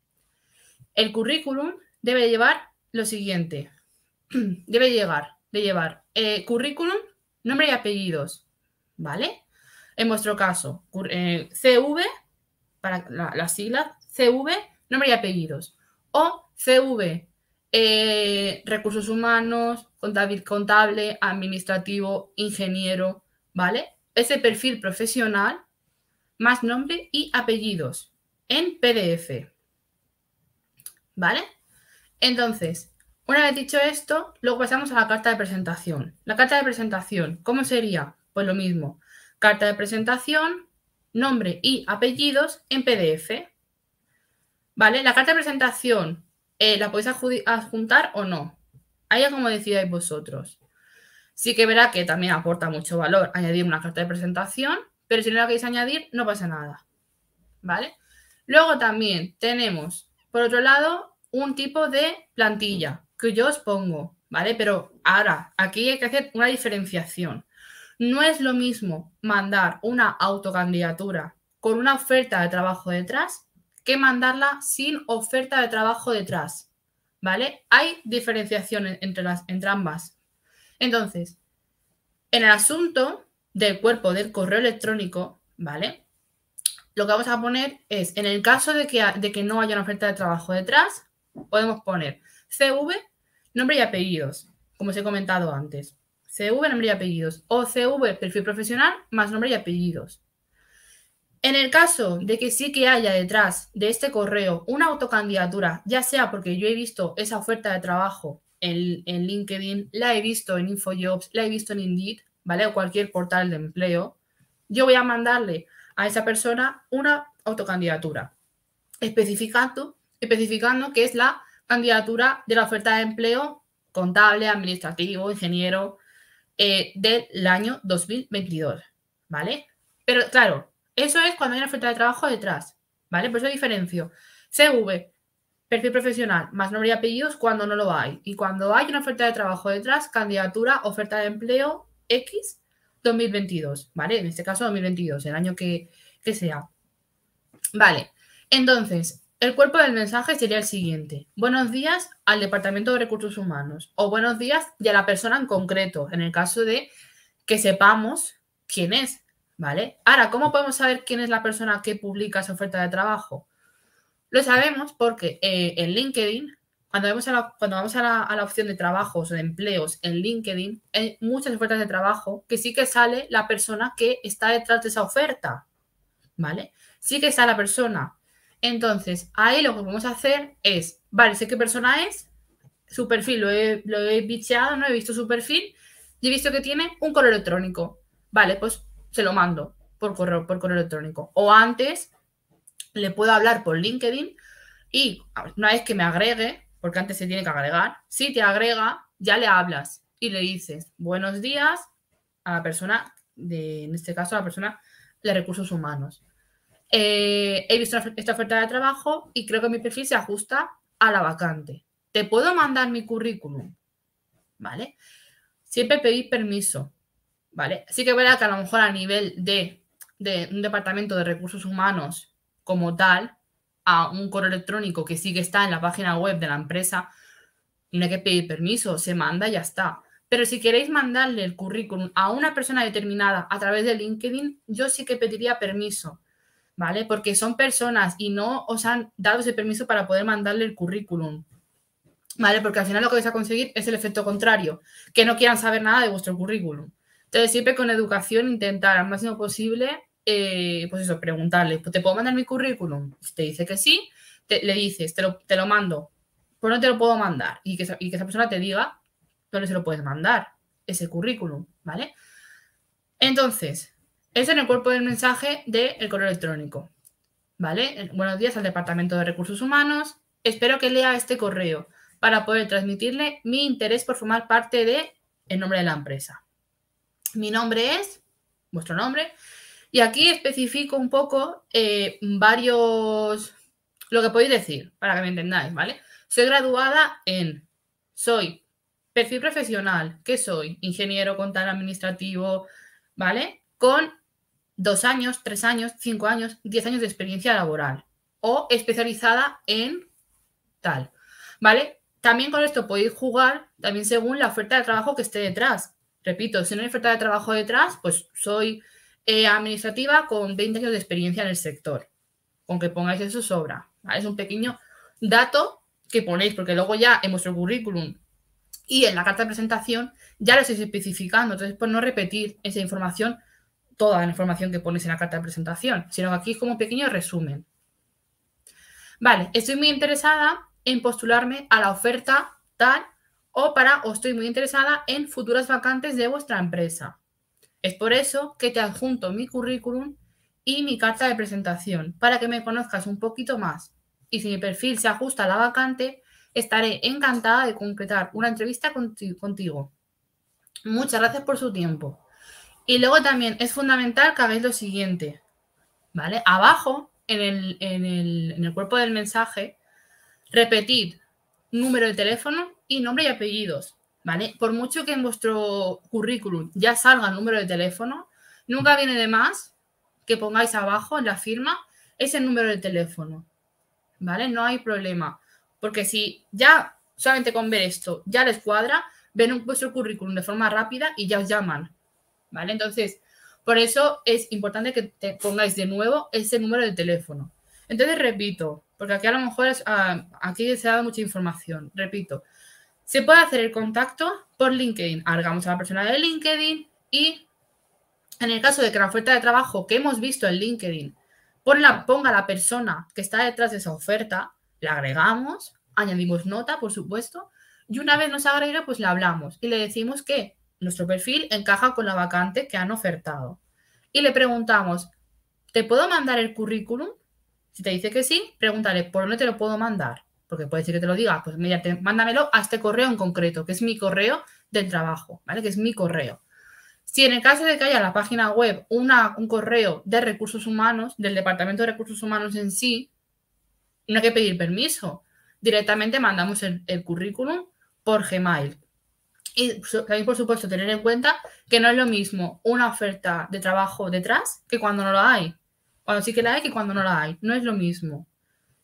El currículum debe llevar lo siguiente. Debe llevar currículum, nombre y apellidos, ¿vale? En vuestro caso, CV, para las siglas, CV, nombre y apellidos. O CV, recursos humanos, contable, administrativo, ingeniero, ¿vale? Ese perfil profesional más nombre y apellidos en PDF, ¿vale? Entonces, una vez dicho esto, luego pasamos a la carta de presentación. La carta de presentación, ¿cómo sería? Pues lo mismo. Carta de presentación, nombre y apellidos en PDF. ¿Vale? La carta de presentación, ¿la podéis adjuntar o no? Ahí es como decidáis vosotros. Sí que verá que también aporta mucho valor añadir una carta de presentación, pero si no la queréis añadir, no pasa nada. ¿Vale? Luego también tenemos, por otro lado, un tipo de plantilla que yo os pongo, ¿vale? Pero ahora, aquí hay que hacer una diferenciación. No es lo mismo mandar una autocandidatura con una oferta de trabajo detrás que mandarla sin oferta de trabajo detrás, ¿vale? Hay diferenciación entre ambas. Entonces, en el asunto del cuerpo del correo electrónico, ¿vale? Lo que vamos a poner es, en el caso de que no haya una oferta de trabajo detrás, podemos poner CV, nombre y apellidos, como os he comentado antes. CV, nombre y apellidos. O CV, perfil profesional, más nombre y apellidos. En el caso de que sí que haya detrás de este correo una autocandidatura, ya sea porque yo he visto esa oferta de trabajo en LinkedIn, la he visto en InfoJobs, la he visto en Indeed, ¿vale? O cualquier portal de empleo, yo voy a mandarle a esa persona una autocandidatura, especificando que es la candidatura de la oferta de empleo contable, administrativo, ingeniero del año 2022, ¿vale? Pero claro, eso es cuando hay una oferta de trabajo detrás, ¿vale? Por eso diferencio. CV, perfil profesional, más nombre y apellidos cuando no lo hay. Y cuando hay una oferta de trabajo detrás, candidatura, oferta de empleo X 2022, ¿vale? En este caso 2022, el año que sea. Vale, entonces, el cuerpo del mensaje sería el siguiente. Buenos días al Departamento de Recursos Humanos o buenos días y a la persona en concreto, en el caso de que sepamos quién es, ¿vale? Ahora, ¿cómo podemos saber quién es la persona que publica esa oferta de trabajo? Lo sabemos porque en LinkedIn, cuando vamos a la opción de trabajos o de empleos en LinkedIn, hay muchas ofertas de trabajo que sí que sale la persona que está detrás de esa oferta, ¿vale? Sí que está la persona. Entonces, ahí lo que vamos a hacer es, vale, sé qué persona es, su perfil lo he bicheado, no he visto su perfil y he visto que tiene un correo electrónico. Vale, pues se lo mando por correo electrónico. O antes le puedo hablar por LinkedIn y una vez que me agregue, porque antes se tiene que agregar, si te agrega, ya le hablas y le dices buenos días a la persona, en este caso a la persona de recursos humanos. He visto esta oferta de trabajo y creo que mi perfil se ajusta a la vacante. ¿Te puedo mandar mi currículum? ¿Vale? Siempre pedir permiso, ¿vale? Sí que es verdad que a lo mejor a nivel de un departamento de recursos humanos como tal, a un correo electrónico que sí que está en la página web de la empresa, no hay que pedir permiso, se manda y ya está. Pero si queréis mandarle el currículum a una persona determinada a través de LinkedIn, yo sí que pediría permiso, ¿vale? Porque son personas y no os han dado ese permiso para poder mandarle el currículum, ¿vale? Porque al final lo que vais a conseguir es el efecto contrario, que no quieran saber nada de vuestro currículum. Entonces, siempre con educación intentar al máximo posible, pues eso, preguntarle, ¿te puedo mandar mi currículum? Si te dice que sí, le dices, te lo mando, pues no te lo puedo mandar. Y que esa persona te diga dónde se lo puedes mandar, ese currículum, ¿vale? Entonces, eso en el cuerpo del mensaje del correo electrónico, ¿vale? Buenos días al Departamento de Recursos Humanos. Espero que lea este correo para poder transmitirle mi interés por formar parte de el nombre de la empresa. Mi nombre es, vuestro nombre, y aquí especifico un poco varios, lo que podéis decir, para que me entendáis, ¿vale? Soy graduada en, soy perfil profesional, ¿qué soy? Ingeniero, contable, administrativo, ¿vale? Con 2 años, 3 años, 5 años, 10 años de experiencia laboral o especializada en tal, ¿vale? También con esto podéis jugar también según la oferta de trabajo que esté detrás. Repito, si no hay oferta de trabajo detrás, pues soy administrativa con 20 años de experiencia en el sector. Con que pongáis eso sobra, ¿vale? Es un pequeño dato que ponéis, porque luego ya en vuestro currículum y en la carta de presentación ya lo estáis especificando. Entonces, pues no repetir esa información, toda la información que pones en la carta de presentación, sino que aquí es como un pequeño resumen. Vale, estoy muy interesada en postularme a la oferta tal o estoy muy interesada en futuras vacantes de vuestra empresa. Es por eso que te adjunto mi currículum y mi carta de presentación para que me conozcas un poquito más. Y si mi perfil se ajusta a la vacante, estaré encantada de concretar una entrevista contigo. Muchas gracias por su tiempo. Y luego también es fundamental que hagáis lo siguiente, ¿vale? Abajo, en el cuerpo del mensaje, repetid número de teléfono y nombre y apellidos, ¿vale? Por mucho que en vuestro currículum ya salga el número de teléfono, nunca viene de más que pongáis abajo en la firma ese número de teléfono, ¿vale? No hay problema, porque si ya solamente con ver esto ya les cuadra, ven vuestro currículum de forma rápida y ya os llaman, ¿vale? Entonces, por eso es importante que te pongáis de nuevo ese número de teléfono. Entonces, repito, porque aquí a lo mejor aquí se ha dado mucha información. Repito, se puede hacer el contacto por LinkedIn. Agregamos a la persona de LinkedIn y en el caso de que la oferta de trabajo que hemos visto en LinkedIn ponga la persona que está detrás de esa oferta, la agregamos, añadimos nota, por supuesto, y una vez nos agregue, pues le hablamos y le decimos que nuestro perfil encaja con la vacante que han ofertado. Y le preguntamos, ¿te puedo mandar el currículum? Si te dice que sí, pregúntale, ¿por dónde te lo puedo mandar? Porque puede ser que te lo diga, pues mira, mándamelo a este correo en concreto, que es mi correo del trabajo, ¿vale? Que es mi correo. Si en el caso de que haya en la página web un correo de recursos humanos, del Departamento de Recursos Humanos en sí, no hay que pedir permiso. Directamente mandamos el currículum por Gmail. Y también, por supuesto, tener en cuenta que no es lo mismo una oferta de trabajo detrás que cuando no la hay. Cuando sí que la hay que cuando no la hay. No es lo mismo.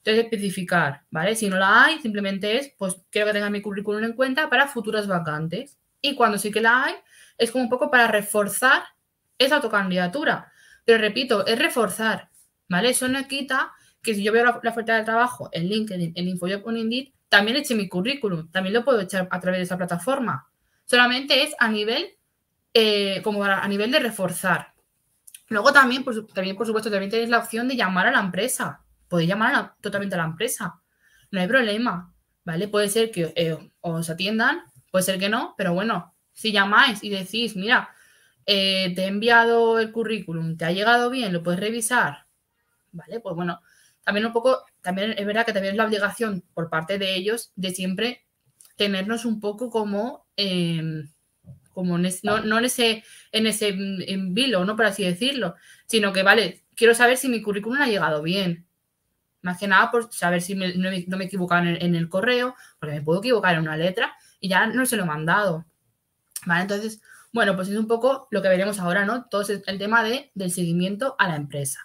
Entonces, especificar, ¿vale? Si no la hay, simplemente es, pues, quiero que tengan mi currículum en cuenta para futuras vacantes. Y cuando sí que la hay, es como un poco para reforzar esa autocandidatura. Pero repito, es reforzar, ¿vale? Eso no quita que si yo veo la oferta de trabajo en LinkedIn, en InfoJob o en Indeed, también eche mi currículum. También lo puedo echar a través de esa plataforma. Solamente es a nivel, como a nivel de reforzar. Luego también, por supuesto, también tenéis la opción de llamar a la empresa. Podéis llamar totalmente a la empresa. No hay problema, ¿vale? Puede ser que os atiendan, puede ser que no, pero bueno, si llamáis y decís, mira, te he enviado el currículum, te ha llegado bien, lo puedes revisar, ¿vale? Pues bueno, también un poco, también es verdad que también es la obligación por parte de ellos de siempre tenernos un poco como no en ese en vilo, ¿no? Por así decirlo, sino que, vale, quiero saber si mi currículum ha llegado bien. Más que nada por saber si no me he equivocado en el correo, porque me puedo equivocar en una letra y ya no se lo he mandado. ¿Vale? Entonces, bueno, pues es un poco lo que veremos ahora, ¿no? Todo el tema del seguimiento a la empresa.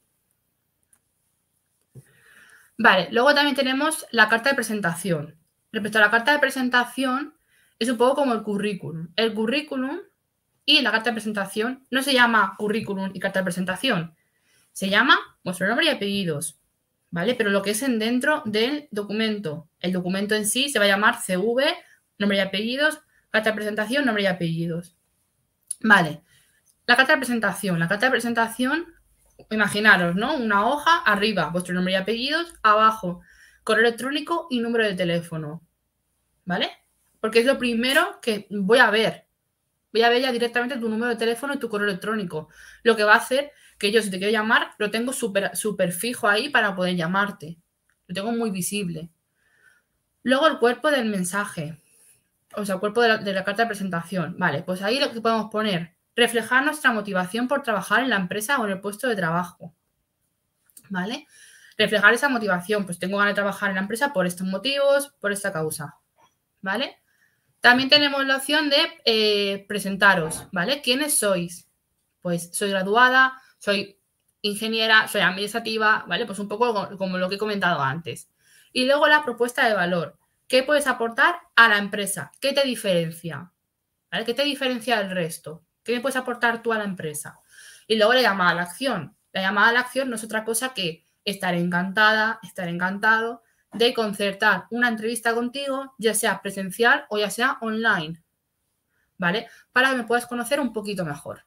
Vale, luego también tenemos la carta de presentación. Respecto a la carta de presentación, es un poco como el currículum. El currículum y la carta de presentación no se llama currículum y carta de presentación. Se llama vuestro nombre y apellidos, ¿vale? Pero lo que es dentro del documento. El documento en sí se va a llamar CV, nombre y apellidos, carta de presentación, nombre y apellidos. Vale. La carta de presentación. La carta de presentación, imaginaros, ¿no? Una hoja, arriba, vuestro nombre y apellidos, abajo, correo electrónico y número de teléfono, ¿vale? Porque es lo primero que voy a ver. Voy a ver ya directamente tu número de teléfono y tu correo electrónico. Lo que va a hacer que yo, si te quiero llamar, lo tengo súper fijo ahí para poder llamarte. Lo tengo muy visible. Luego el cuerpo del mensaje. O sea, el cuerpo de la carta de presentación. Vale, pues ahí lo que podemos poner, reflejar nuestra motivación por trabajar en la empresa o en el puesto de trabajo. ¿Vale? Reflejar esa motivación. Pues tengo ganas de trabajar en la empresa por estos motivos, por esta causa. ¿Vale? También tenemos la opción de presentaros, ¿vale? ¿Quiénes sois? Pues soy graduada, soy ingeniera, soy administrativa, ¿vale? Pues un poco como lo que he comentado antes. Y luego la propuesta de valor. ¿Qué puedes aportar a la empresa? ¿Qué te diferencia? ¿Vale? ¿Qué te diferencia del resto? ¿Qué me puedes aportar tú a la empresa? Y luego la llamada a la acción. La llamada a la acción no es otra cosa que estar encantada, estar encantado de concertar una entrevista contigo, ya sea presencial o ya sea online, ¿vale? Para que me puedas conocer un poquito mejor,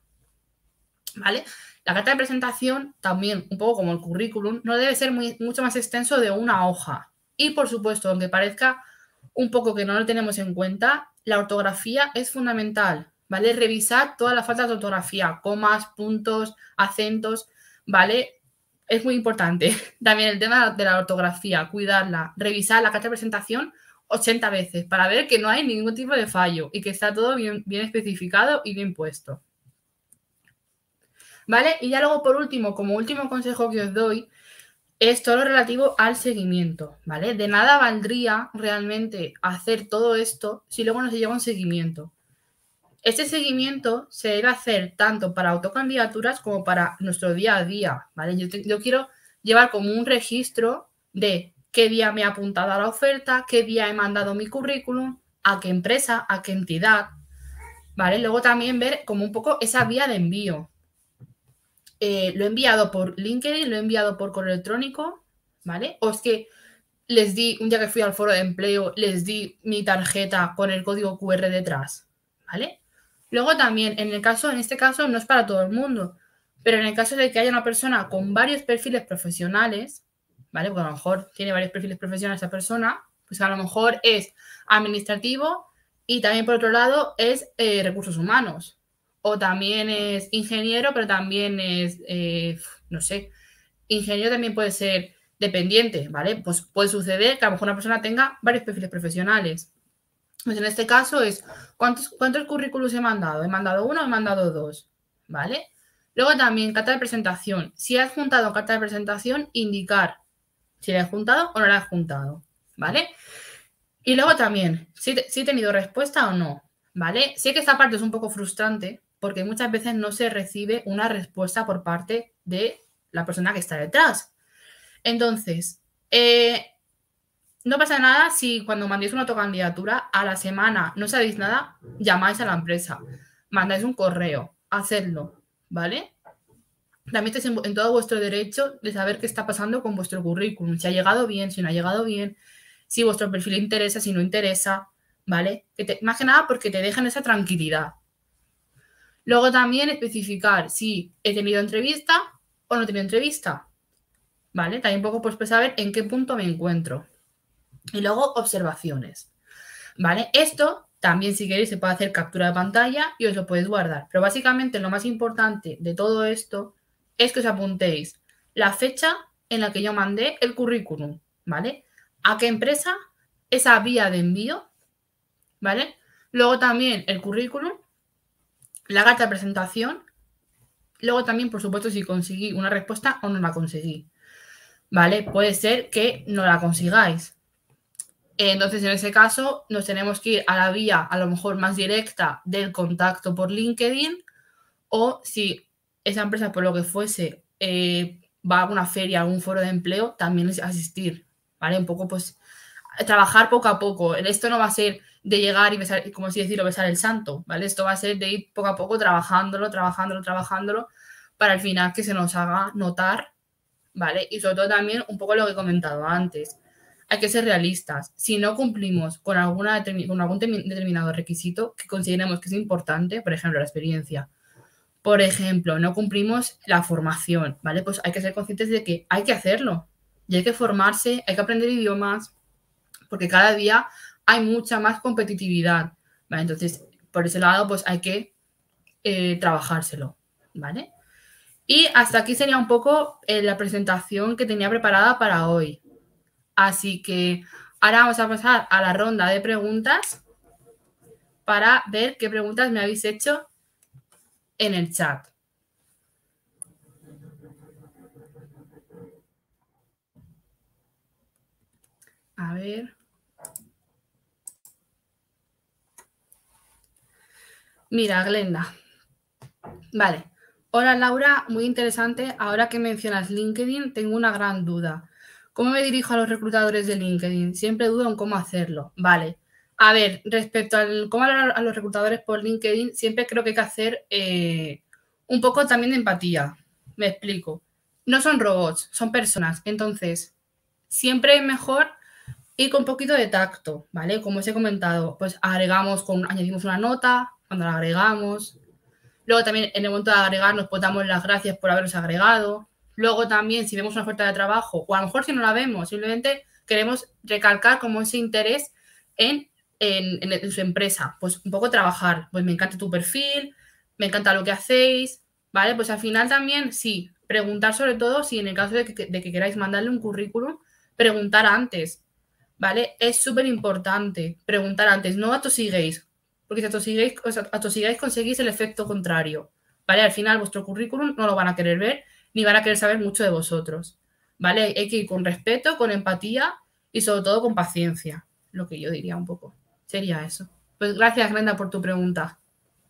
¿vale? La carta de presentación, también un poco como el currículum, no debe ser mucho más extenso de una hoja. Y, por supuesto, aunque parezca un poco que no lo tenemos en cuenta, la ortografía es fundamental, ¿vale? Revisar todas las faltas de ortografía, comas, puntos, acentos, ¿vale? Es muy importante. También el tema de la ortografía, cuidarla, revisar la carta de presentación 80 veces para ver que no hay ningún tipo de fallo y que está todo bien especificado y bien puesto. ¿Vale? Y ya luego, por último, como último consejo que os doy, es todo lo relativo al seguimiento, ¿vale? De nada valdría realmente hacer todo esto si luego no se lleva un seguimiento. Este seguimiento se debe hacer tanto para autocandidaturas como para nuestro día a día, ¿vale? Yo quiero llevar como un registro de qué día me he apuntado a la oferta, qué día he mandado mi currículum, a qué empresa, a qué entidad, ¿vale? Luego también ver como un poco esa vía de envío. Lo he enviado por LinkedIn, lo he enviado por correo electrónico, ¿vale? O es que les di, un día que fui al foro de empleo, les di mi tarjeta con el código QR detrás, ¿vale? Luego también, en este caso no es para todo el mundo, pero en el caso de que haya una persona con varios perfiles profesionales, ¿vale? Porque a lo mejor tiene varios perfiles profesionales esa persona, pues a lo mejor es administrativo y también por otro lado es recursos humanos. O también es ingeniero, pero también es, no sé, ingeniero también puede ser dependiente, ¿vale? Pues puede suceder que a lo mejor una persona tenga varios perfiles profesionales. Pues en este caso es, ¿cuántos currículos he mandado? ¿He mandado uno o he mandado dos? ¿Vale? Luego también, carta de presentación. Si has juntado carta de presentación, indicar si la he juntado o no la he juntado, ¿vale? Y luego también, si he tenido respuesta o no, ¿vale? Sé que esta parte es un poco frustrante porque muchas veces no se recibe una respuesta por parte de la persona que está detrás. Entonces, No pasa nada si cuando mandéis una autocandidatura a la semana no sabéis nada, llamáis a la empresa, mandáis un correo, hacedlo, ¿vale? También estáis en todo vuestro derecho de saber qué está pasando con vuestro currículum, si ha llegado bien, si no ha llegado bien, si vuestro perfil interesa, si no interesa, ¿vale? Más que nada porque te dejan esa tranquilidad. Luego también especificar si he tenido entrevista o no he tenido entrevista, ¿vale? También un poco pues saber en qué punto me encuentro. Y luego observaciones, ¿vale? Esto también, si queréis, se puede hacer captura de pantalla y os lo podéis guardar. Pero básicamente lo más importante de todo esto es que os apuntéis la fecha en la que yo mandé el currículum, ¿vale? A qué empresa, esa vía de envío, ¿vale? Luego también el currículum, la carta de presentación. Luego también, por supuesto, si conseguí una respuesta o no la conseguí, ¿vale? Puede ser que no la consigáis. Entonces, en ese caso, nos tenemos que ir a la vía a lo mejor más directa del contacto por LinkedIn, o si esa empresa, por lo que fuese, va a una feria, a algún foro de empleo, también es asistir, ¿vale? Un poco, pues, trabajar poco a poco. Esto no va a ser de llegar y besar, como así decirlo, besar el santo, ¿vale? Esto va a ser de ir poco a poco trabajándolo, para al final que se nos haga notar, ¿vale? Y sobre todo también un poco lo que he comentado antes. Hay que ser realistas. Si no cumplimos con algún determinado requisito que consideremos que es importante, por ejemplo, la experiencia, por ejemplo, no cumplimos la formación, ¿vale? Pues hay que ser conscientes de que hay que hacerlo y hay que formarse, hay que aprender idiomas, porque cada día hay mucha más competitividad, ¿vale? Entonces, por ese lado, pues hay que trabajárselo, ¿vale? Y hasta aquí sería un poco la presentación que tenía preparada para hoy. Así que ahora vamos a pasar a la ronda de preguntas para ver qué preguntas me habéis hecho en el chat. A ver. Mira, Glenda. Vale. Hola, Laura. Muy interesante. Ahora que mencionas LinkedIn, tengo una gran duda. ¿Cómo me dirijo a los reclutadores de LinkedIn? Siempre dudo en cómo hacerlo. Vale. A ver, respecto al cómo hablar a los reclutadores por LinkedIn, siempre creo que hay que hacer un poco también de empatía. Me explico. No son robots, son personas. Entonces, siempre es mejor ir con un poquito de tacto, ¿vale? Como os he comentado, pues añadimos una nota cuando la agregamos. Luego también en el momento de agregarnos, pues damos las gracias por habernos agregado. Luego también, si vemos una oferta de trabajo, o a lo mejor si no la vemos, simplemente queremos recalcar como ese interés en su empresa. Pues un poco trabajar. Pues me encanta tu perfil, me encanta lo que hacéis, ¿vale? Pues al final también, sí, preguntar sobre todo si en el caso de que queráis mandarle un currículum, preguntar antes, ¿vale? Es súper importante preguntar antes, no atosiguéis, porque si atosigáis conseguís el efecto contrario, ¿vale? Al final vuestro currículum no lo van a querer ver ni van a querer saber mucho de vosotros, ¿vale? Hay que ir con respeto, con empatía y sobre todo con paciencia, lo que yo diría un poco. Sería eso. Pues gracias, Glenda, por tu pregunta.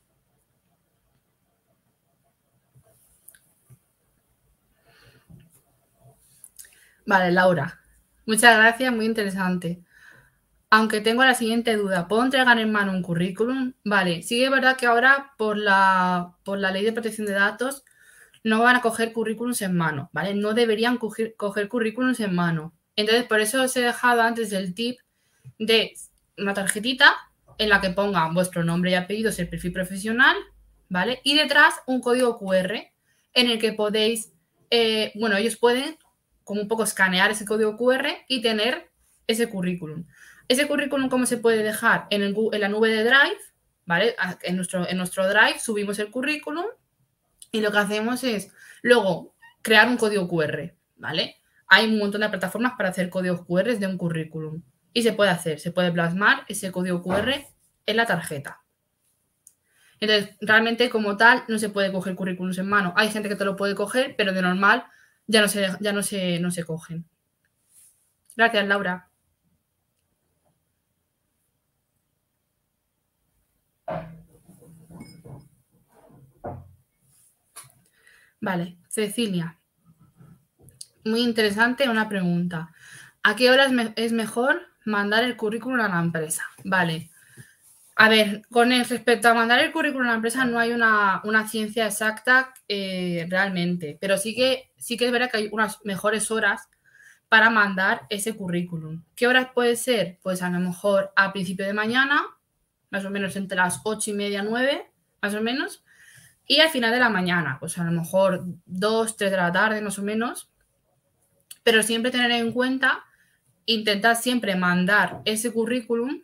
Vale, Laura. Muchas gracias, muy interesante. Aunque tengo la siguiente duda, ¿puedo entregar en mano un currículum? Vale, sí es verdad que ahora por la ley de protección de datos no van a coger currículums en mano, ¿vale? No deberían coger currículums en mano. Entonces, por eso os he dejado antes el tip de una tarjetita en la que pongan vuestro nombre y apellidos, el perfil profesional, ¿vale? Y detrás un código QR en el que podéis, ellos pueden como un poco escanear ese código QR y tener ese currículum. Ese currículum, ¿cómo se puede dejar? En la nube de Drive, ¿vale? En nuestro Drive subimos el currículum y lo que hacemos es luego crear un código QR, ¿vale? Hay un montón de plataformas para hacer códigos QR de un currículum y se puede plasmar ese código QR en la tarjeta. Entonces, realmente como tal no se puede coger currículums en mano. Hay gente que te lo puede coger, pero de normal ya no se cogen. Gracias, Laura. Vale, Cecilia. Muy interesante una pregunta. ¿A qué hora es mejor mandar el currículum a la empresa? Vale. A ver, con respecto a mandar el currículum a la empresa no hay una ciencia exacta realmente, pero sí que es verdad que hay unas mejores horas para mandar ese currículum. ¿Qué horas puede ser? Pues a lo mejor a principio de mañana, más o menos entre las 8:30, 9, más o menos, y al final de la mañana, pues a lo mejor 2, 3 de la tarde, más o menos. Pero siempre tener en cuenta, intentar siempre mandar ese currículum,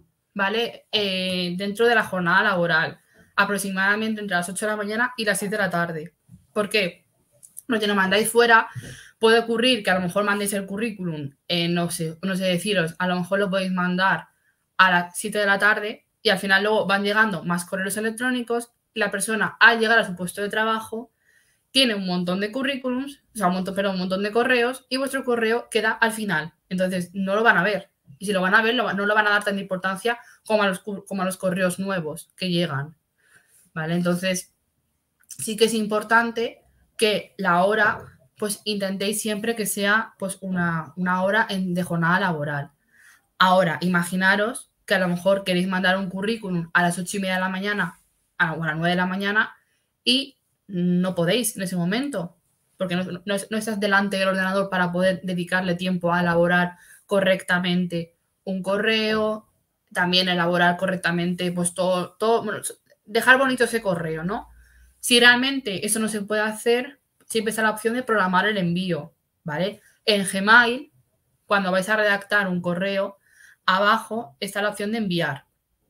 ¿vale? Dentro de la jornada laboral, aproximadamente entre las 8 de la mañana y las 7 de la tarde. ¿Por qué? Porque si lo mandáis fuera, puede ocurrir que a lo mejor mandéis el currículum, no sé deciros, a lo mejor lo podéis mandar a las 7 de la tarde y al final luego van llegando más correos electrónicos y la persona al llegar a su puesto de trabajo tiene un montón de currículums, o sea, un montón de correos y vuestro correo queda al final. Entonces no lo van a ver. Y si lo van a ver, no lo van a dar tanta importancia como a los correos nuevos que llegan. ¿Vale? Entonces sí que es importante que la hora, pues intentéis siempre que sea pues una hora de jornada laboral. Ahora, imaginaros que a lo mejor queréis mandar un currículum a las 8:30 de la mañana o a las 9 de la mañana y no podéis en ese momento, porque no estás delante del ordenador para poder dedicarle tiempo a elaborar correctamente un correo, también elaborar correctamente, pues todo bueno, dejar bonito ese correo, ¿no? Si realmente eso no se puede hacer, siempre está la opción de programar el envío, ¿vale? En Gmail, cuando vais a redactar un correo, abajo está la opción de enviar,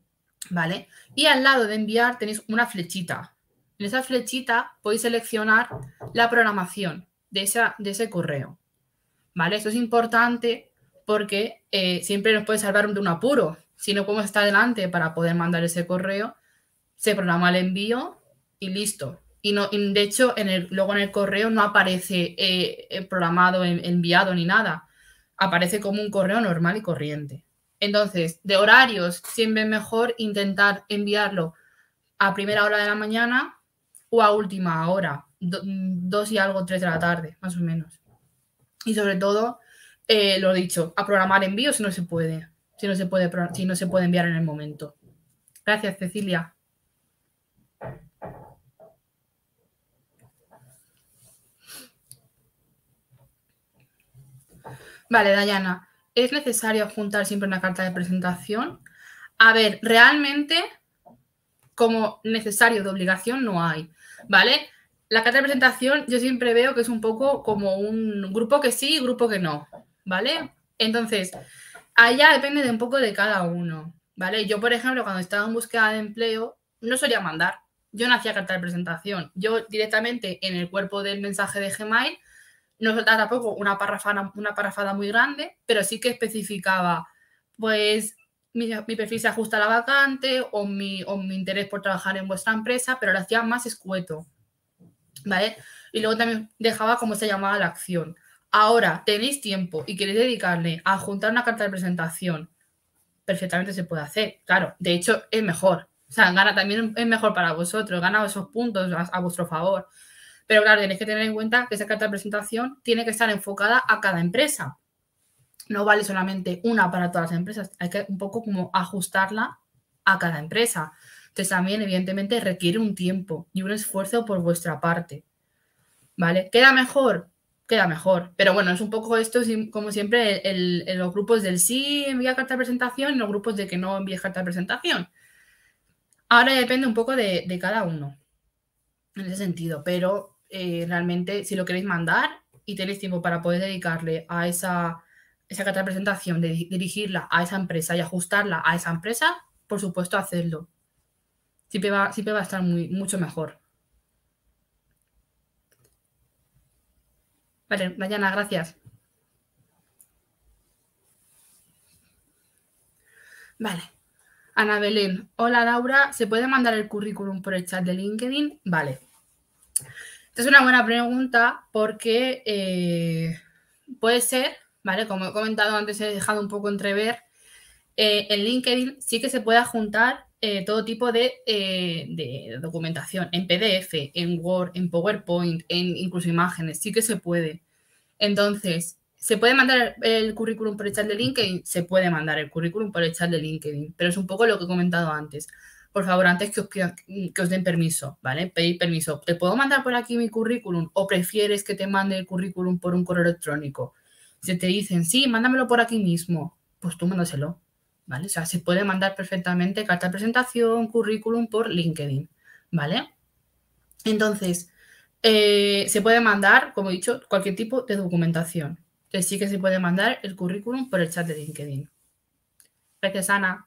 ¿vale? Y al lado de enviar tenéis una flechita. En esa flechita podéis seleccionar la programación de ese correo, ¿vale? Esto es importante porque siempre nos puede salvar de un apuro. Si no podemos estar delante para poder mandar ese correo, se programa el envío y listo. Y de hecho, luego en el correo no aparece programado, enviado ni nada. Aparece como un correo normal y corriente. Entonces, de horarios, siempre es mejor intentar enviarlo a primera hora de la mañana o a última hora, 2 y algo, 3 de la tarde, más o menos. Y sobre todo, lo dicho, a programar envíos si no se puede. Si no se puede enviar en el momento. Gracias, Cecilia. Vale, Dayana, ¿es necesario adjuntar siempre una carta de presentación? A ver, realmente como necesario de obligación no hay, ¿vale? La carta de presentación yo siempre veo que es un poco como un grupo que sí y grupo que no, ¿vale? Entonces, allá depende de un poco de cada uno, ¿vale? Yo, por ejemplo, cuando estaba en búsqueda de empleo, no solía mandar. Yo no hacía carta de presentación. Yo directamente en el cuerpo del mensaje de Gmail no soltaba tampoco una parrafada muy grande, pero sí que especificaba, pues, mi perfil se ajusta a la vacante o mi interés por trabajar en vuestra empresa, pero lo hacía más escueto, ¿vale? Y luego también dejaba cómo se llamaba la acción. Ahora, tenéis tiempo y queréis dedicarle a juntar una carta de presentación, perfectamente se puede hacer. Claro, de hecho, es mejor. O sea, también es mejor para vosotros, gana esos puntos a vuestro favor. Pero claro, tenéis que tener en cuenta que esa carta de presentación tiene que estar enfocada a cada empresa. No vale solamente una para todas las empresas. Hay que un poco como ajustarla a cada empresa. Entonces también, evidentemente, requiere un tiempo y un esfuerzo por vuestra parte. ¿Vale? ¿Queda mejor? Queda mejor. Pero bueno, es un poco esto, como siempre, los grupos del sí envía carta de presentación y los grupos de que no envíes carta de presentación. Ahora depende un poco de cada uno en ese sentido, pero realmente si lo queréis mandar y tenéis tiempo para poder dedicarle a esa carta de presentación, dirigirla a esa empresa y ajustarla a esa empresa, por supuesto, hacedlo. Siempre va a estar mucho mejor. Vale, Dayana, gracias. Vale. Ana Belén, hola Laura, ¿se puede mandar el currículum por el chat de LinkedIn? Vale. Esta es una buena pregunta porque puede ser, ¿vale? Como he comentado antes, he dejado un poco entrever, en LinkedIn sí que se puede adjuntar todo tipo de documentación, en PDF, en Word, en PowerPoint, en incluso imágenes, sí que se puede. Entonces, ¿Se puede mandar el currículum por el chat de LinkedIn? Se puede mandar el currículum por el chat de LinkedIn, pero es un poco lo que he comentado antes. Por favor, antes que os den permiso, ¿vale? Pedir permiso. ¿Te puedo mandar por aquí mi currículum o prefieres que te mande el currículum por un correo electrónico? Si te dicen, sí, mándamelo por aquí mismo, pues tú mándaselo, ¿vale? O sea, se puede mandar perfectamente carta de presentación, currículum por LinkedIn, ¿vale? Entonces, se puede mandar, como he dicho, cualquier tipo de documentación. Entonces sí que se puede mandar el currículum por el chat de LinkedIn. Gracias, Ana.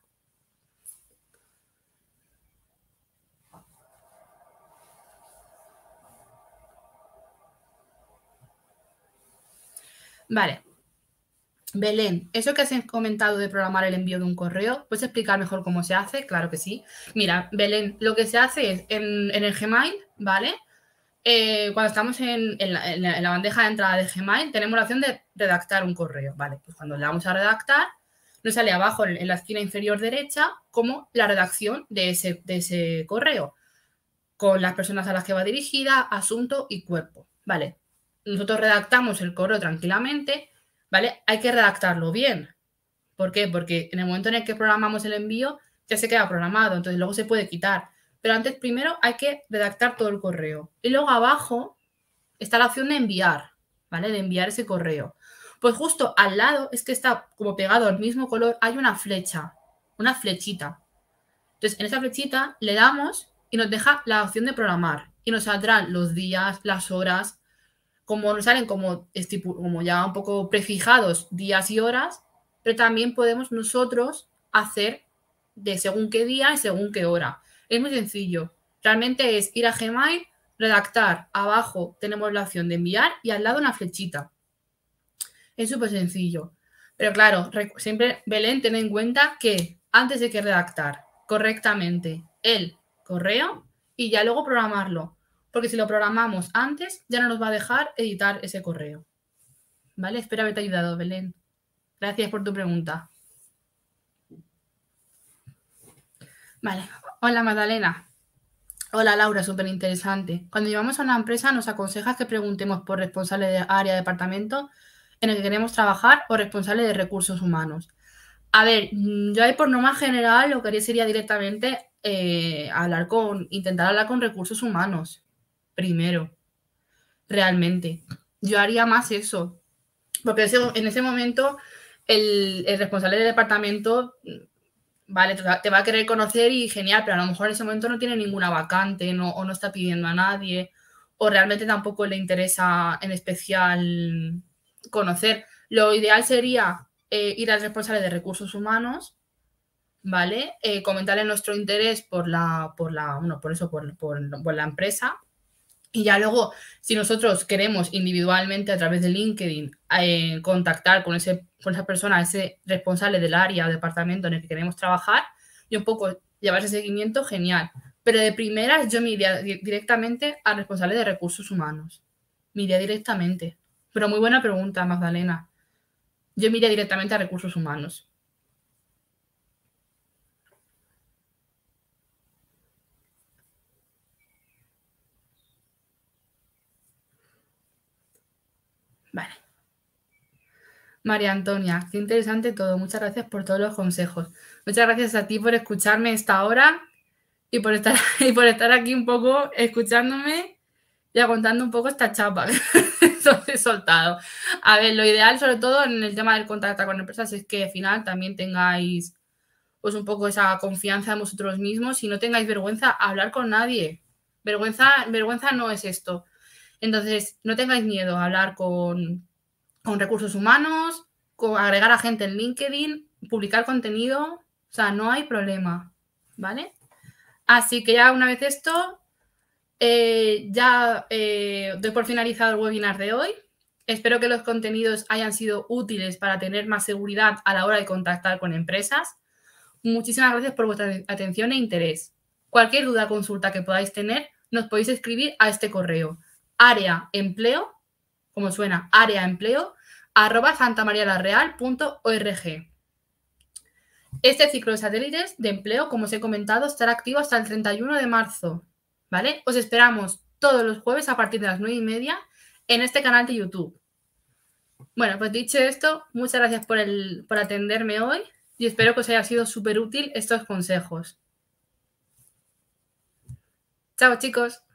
Vale. Belén, eso que has comentado de programar el envío de un correo, ¿puedes explicar mejor cómo se hace? Claro que sí. Mira, Belén, lo que se hace es en el Gmail, ¿vale? Cuando estamos en la bandeja de entrada de Gmail, tenemos la opción de redactar un correo, ¿vale? Pues cuando le damos a redactar, nos sale abajo en la esquina inferior derecha como la redacción de ese correo, con las personas a las que va dirigida, asunto y cuerpo, ¿vale? Nosotros redactamos el correo tranquilamente, ¿vale? Hay que redactarlo bien. ¿Por qué? Porque en el momento en el que programamos el envío, ya se queda programado, entonces luego se puede quitar. Pero antes, primero, hay que redactar todo el correo. Y luego abajo está la opción de enviar, ¿vale? De enviar ese correo. Pues justo al lado, es que está como pegado al mismo color, hay una flecha, una flechita. Entonces, en esa flechita le damos y nos deja la opción de programar. Y nos saldrán los días, las horas, como nos salen como ya un poco prefijados días y horas, pero también podemos nosotros hacer de según qué día y según qué hora. Es muy sencillo. Realmente es ir a Gmail, redactar, abajo tenemos la opción de enviar y al lado una flechita. Es súper sencillo. Pero claro, siempre, Belén, ten en cuenta que antes de que redactar correctamente el correo y ya luego programarlo. Porque si lo programamos antes, ya no nos va a dejar editar ese correo. ¿Vale? Espero haberte ayudado, Belén. Gracias por tu pregunta. Vale. Hola, Magdalena. Hola, Laura, súper interesante. Cuando llevamos a una empresa, nos aconsejas que preguntemos por responsable de área, departamento en el que queremos trabajar o responsable de recursos humanos. A ver, yo ahí por norma general lo que haría sería directamente intentar hablar con recursos humanos primero, realmente. Yo haría más eso, porque en ese momento el responsable del departamento, vale, te va a querer conocer y genial, pero a lo mejor en ese momento no tiene ninguna vacante o no está pidiendo a nadie o realmente tampoco le interesa en especial conocer. Lo ideal sería ir al responsable de recursos humanos, ¿vale? Comentarle nuestro interés por la empresa. Y ya luego, si nosotros queremos individualmente a través de LinkedIn contactar con esa persona, ese responsable del área o departamento en el que queremos trabajar y un poco llevar ese seguimiento, genial. Pero de primeras yo me iría directamente al responsable de recursos humanos. Me iría directamente. Pero muy buena pregunta, Magdalena. Yo me iría directamente a recursos humanos. Vale. María Antonia, qué interesante todo. Muchas gracias por todos los consejos. Muchas gracias a ti por escucharme esta hora y por estar, y por estar aquí un poco escuchándome y aguantando un poco esta chapa que os he soltado. A ver, lo ideal, sobre todo en el tema del contacto con empresas, es que al final también tengáis pues un poco esa confianza en vosotros mismos y no tengáis vergüenza a hablar con nadie. Vergüenza no es esto. Entonces, no tengáis miedo a hablar con recursos humanos, con agregar a gente en LinkedIn, publicar contenido, o sea, no hay problema, ¿vale? Así que ya una vez esto, doy por finalizado el webinar de hoy. Espero que los contenidos hayan sido útiles para tener más seguridad a la hora de contactar con empresas. Muchísimas gracias por vuestra atención e interés. Cualquier duda o consulta que podáis tener, nos podéis escribir a este correo, areaempleo, como suena, areaempleo, @santamarialareal.org. Este ciclo de satélites de empleo, como os he comentado, estará activo hasta el 31 de marzo, ¿vale? Os esperamos todos los jueves a partir de las 9:30 en este canal de YouTube. Bueno, pues dicho esto, muchas gracias por atenderme hoy y espero que os haya sido súper útil estos consejos. Chao, chicos.